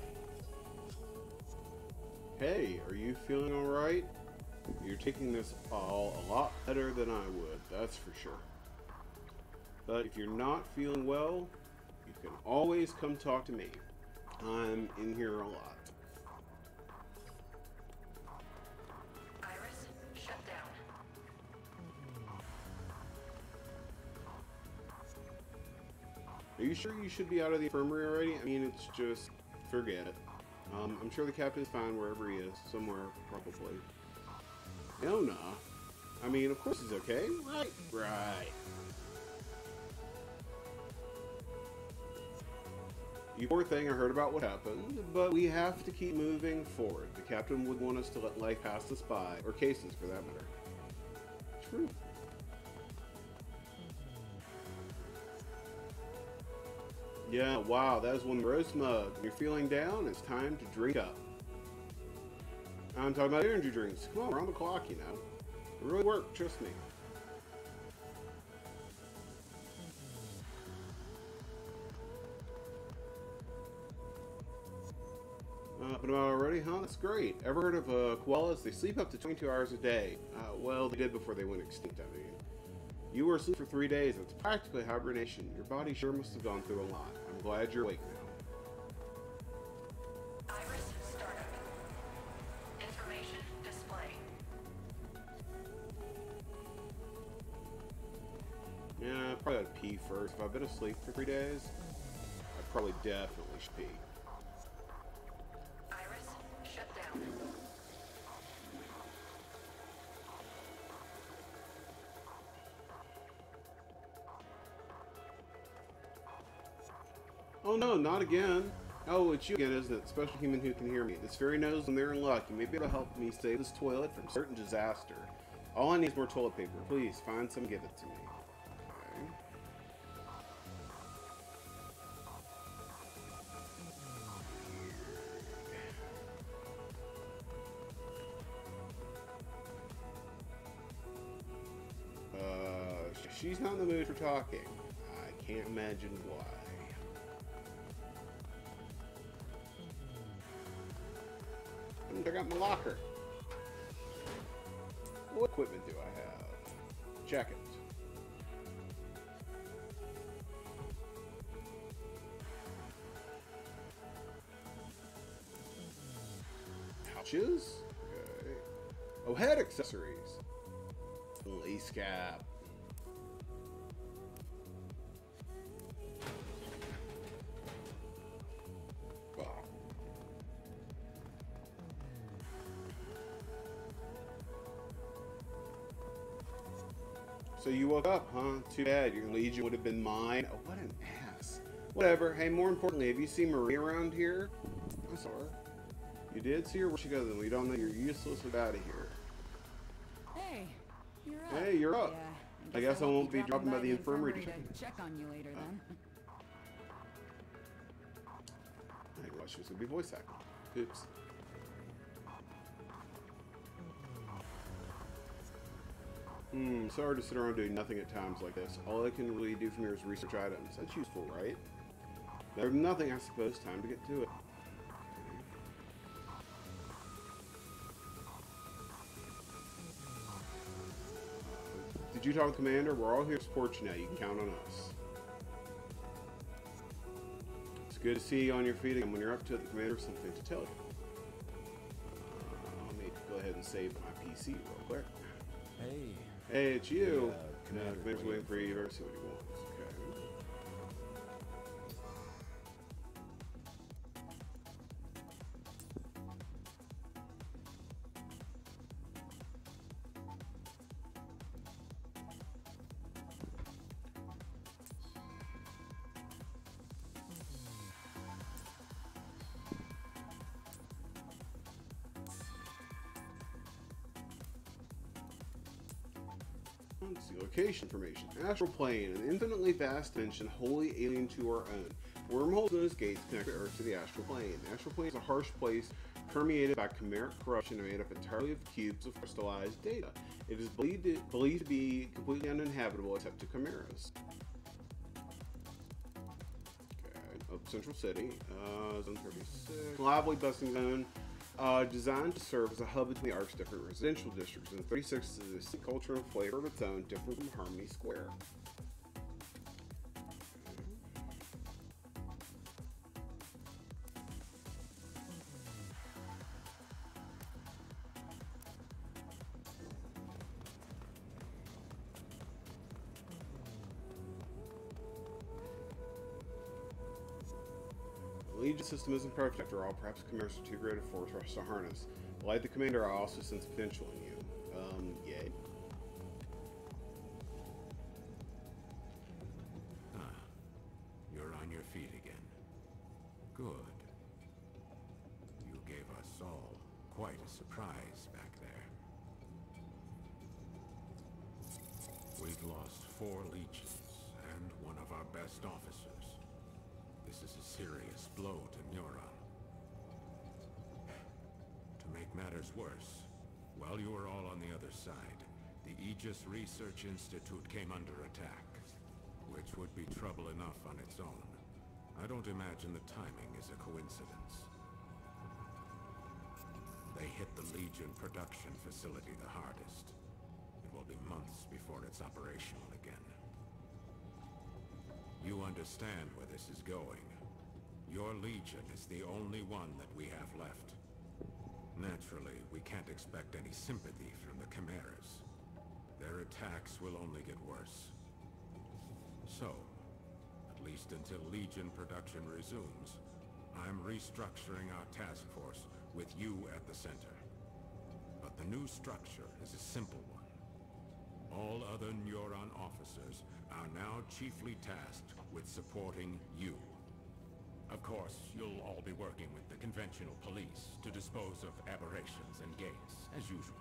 [SPEAKER 1] Hey, are you feeling alright? You're taking this all a lot better than I would, that's for sure. But if you're not feeling well, you can always come talk to me. I'm in here a lot.
[SPEAKER 2] Iris shut down.
[SPEAKER 1] Are you sure you should be out of the infirmary already? I mean, it's just, forget it. Um, I'm sure the captain's fine wherever he is, somewhere, probably. No, nah. I mean, of course he's okay. Right, right. You poor thing, I heard about what happened, but we have to keep moving forward. The captain would want us to let life pass us by, or cases for that matter. True. Yeah, wow, that was one gross mug. When you're feeling down, it's time to drink up. I'm talking about energy drinks. Come on, we're on the clock, you know. It really worked, trust me. Uh, but already, huh? That's great. Ever heard of uh, koalas? They sleep up to twenty-two hours a day. Uh, well, they did before they went extinct, I mean. You were asleep for three days. It's practically hibernation. Your body sure must have gone through a lot. I'm glad you're awake now.
[SPEAKER 2] Iris startup. Information display.
[SPEAKER 1] Yeah, I probably ought to pee first. If I've been asleep for three days, I probably definitely should pee.
[SPEAKER 2] Iris shut down.
[SPEAKER 1] Oh no, not again. Oh, it's you again, isn't it? Special human who can hear me. This fairy knows when they're in luck. You may be able to help me save this toilet from certain disaster. All I need is more toilet paper. Please, find some, give it to me. Okay. Uh, she's not in the mood for talking. I can't imagine why. Check out my locker. What equipment do I have? Check it. Pouches? Okay. Oh, head accessories. Lace cap. Wow. So you woke up, huh? Too bad. Your Legion would have been mine. Oh, what an ass. Whatever. Hey, more importantly, have you seen Marie around here? I saw her. You did see her? Where she goes? Then we don't know. You're useless without it here.
[SPEAKER 14] Hey, you're up.
[SPEAKER 1] Hey, you're up.
[SPEAKER 14] Yeah,
[SPEAKER 1] I guess I won't be dropping by
[SPEAKER 14] by
[SPEAKER 1] the infirmary to
[SPEAKER 14] to check on you later
[SPEAKER 1] Oh.
[SPEAKER 14] then.
[SPEAKER 1] I thought she was gonna be voice acting. Oops. Hmm, sorry to sit around doing nothing at times like this. All I can really do from here is research items. That's useful, right? There's nothing, I suppose. Time to get to it. Did you talk with Commander? We're all here to support you now. You can count on us. It's good to see you on your feet again. When you're up to it, the Commander has something to tell you. Uh, let me go ahead and save my P C real quick.
[SPEAKER 9] Hey.
[SPEAKER 1] Hey, it's you.
[SPEAKER 9] Uh,
[SPEAKER 1] Commander,
[SPEAKER 9] Commander
[SPEAKER 1] Commander's waiting for you. Better see what he wants. Okay. Let's see, location information. Astral plane, an infinitely vast dimension wholly alien to our own. Wormholes known as gates connect Earth to the astral plane. The astral plane is a harsh place permeated by chimeric corruption and made up entirely of cubes of crystallized data. It is believed to, believed to be completely uninhabitable except to chimeras. Okay, oh, Central City, uh, Zone thirty-six. Lively bustling zone. Uh, designed to serve as a hub between the Ark's different residential districts, and thirty-six is a distinct culture and flavor of its own, different from Harmony Square. The Legion system isn't perfect after all. Perhaps Chimeras are too great a force for us to harness. Like the Commander, I also sense potential in you. Um, yay.
[SPEAKER 13] Ah, you're on your feet again. Good. You gave us all quite a surprise back there. We've lost four legions and one of our best officers. This is a serious blow to Neuron. To make matters worse, while you were all on the other side, the Aegis Research Institute came under attack, which would be trouble enough on its own. I don't imagine the timing is a coincidence. They hit the Legion production facility the hardest. It will be months before it's operational again. You understand where this is going. Your Legion is the only one that we have left. Naturally, we can't expect any sympathy from the Chimeras. Their attacks will only get worse. So, at least until Legion production resumes, I'm restructuring our task force with you at the center. But the new structure is a simple one. All other Neuron officers are now chiefly tasked with supporting you. Of course, you'll all be working with the conventional police to dispose of aberrations and gates, as usual.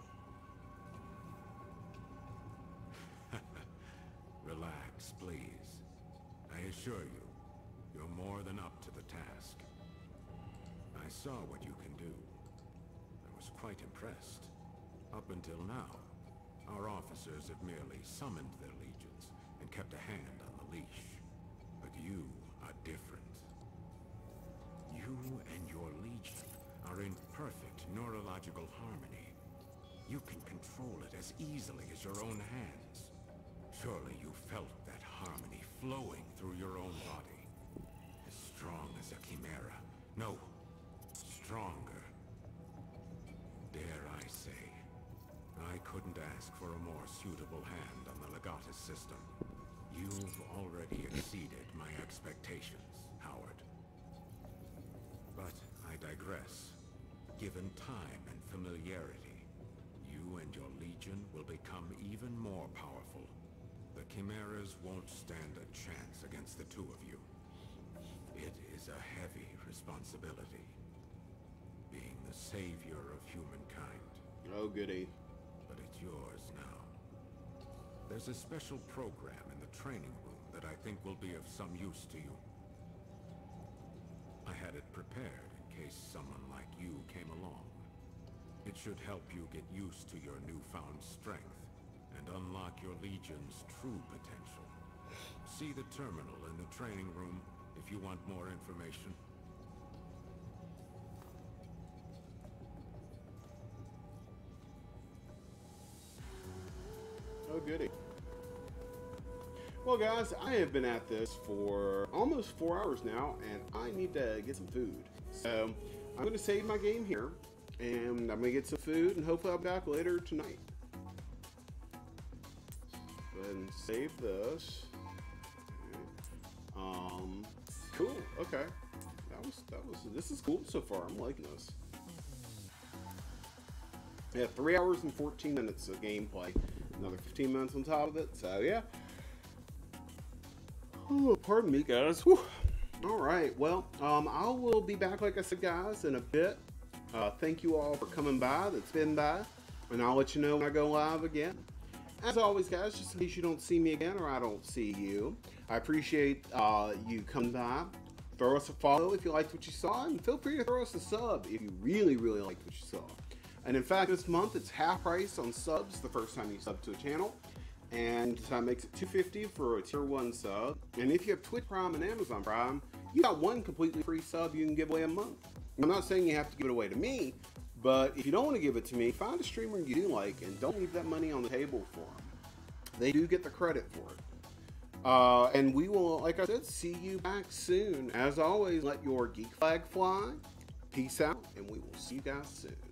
[SPEAKER 13] Relax, please. I assure you, you're more than up to the task. I saw what you can do. I was quite impressed. Up until now, our officers have merely summoned their legions and kept a hand on the leash. But you are different. You and your legion are in perfect neurological ecological harmony. You can control it as easily as your own hands. Surely you felt that harmony flowing through your own body. As strong as a chimera. No, stronger. Dare I say, I couldn't ask for a more suitable hand on the Legatus system. You've already exceeded my expectations, Howard. But I digress. Given time and familiarity, you and your Legion will become even more powerful. The Chimeras won't stand a chance against the two of you. It is a heavy responsibility, being the savior of humankind.
[SPEAKER 1] Oh, goody.
[SPEAKER 13] But it's yours now. There's a special program in the training room that I think will be of some use to you. I had it prepared in case someone like you came along. It should help you get used to your newfound strength and unlock your Legion's true potential. See the terminal in the training room if you want more information.
[SPEAKER 1] Oh, goody. Well, guys, I have been at this for almost four hours now, and I need to get some food. So, I'm going to save my game here, and I'm going to get some food, and hopefully I'll be back later tonight. Go ahead and save this. Um, cool. Okay. That was, that was, this is cool so far. I'm liking this. Yeah, three hours and fourteen minutes of gameplay. Another fifteen minutes on top of it. So, yeah. Oh, pardon me, guys. Whew. All right. Well, um, I will be back, like I said, guys, in a bit. Uh, thank you all for coming by. That's been by. And I'll let you know when I go live again. As always, guys, just in case you don't see me again or I don't see you, I appreciate uh, you coming by. Throw us a follow if you liked what you saw, and feel free to throw us a sub if you really, really liked what you saw. And in fact, this month it's half price on subs the first time you sub to a channel, and that makes it two hundred fifty dollars for a tier one sub. And if you have Twitch Prime and Amazon Prime, you got one completely free sub you can give away a month. I'm not saying you have to give it away to me, but if you don't want to give it to me, find a streamer you do like and don't leave that money on the table for them. They do get the credit for it. Uh, and we will, like I said, see you back soon. As always, let your geek flag fly. Peace out, and we will see you guys soon.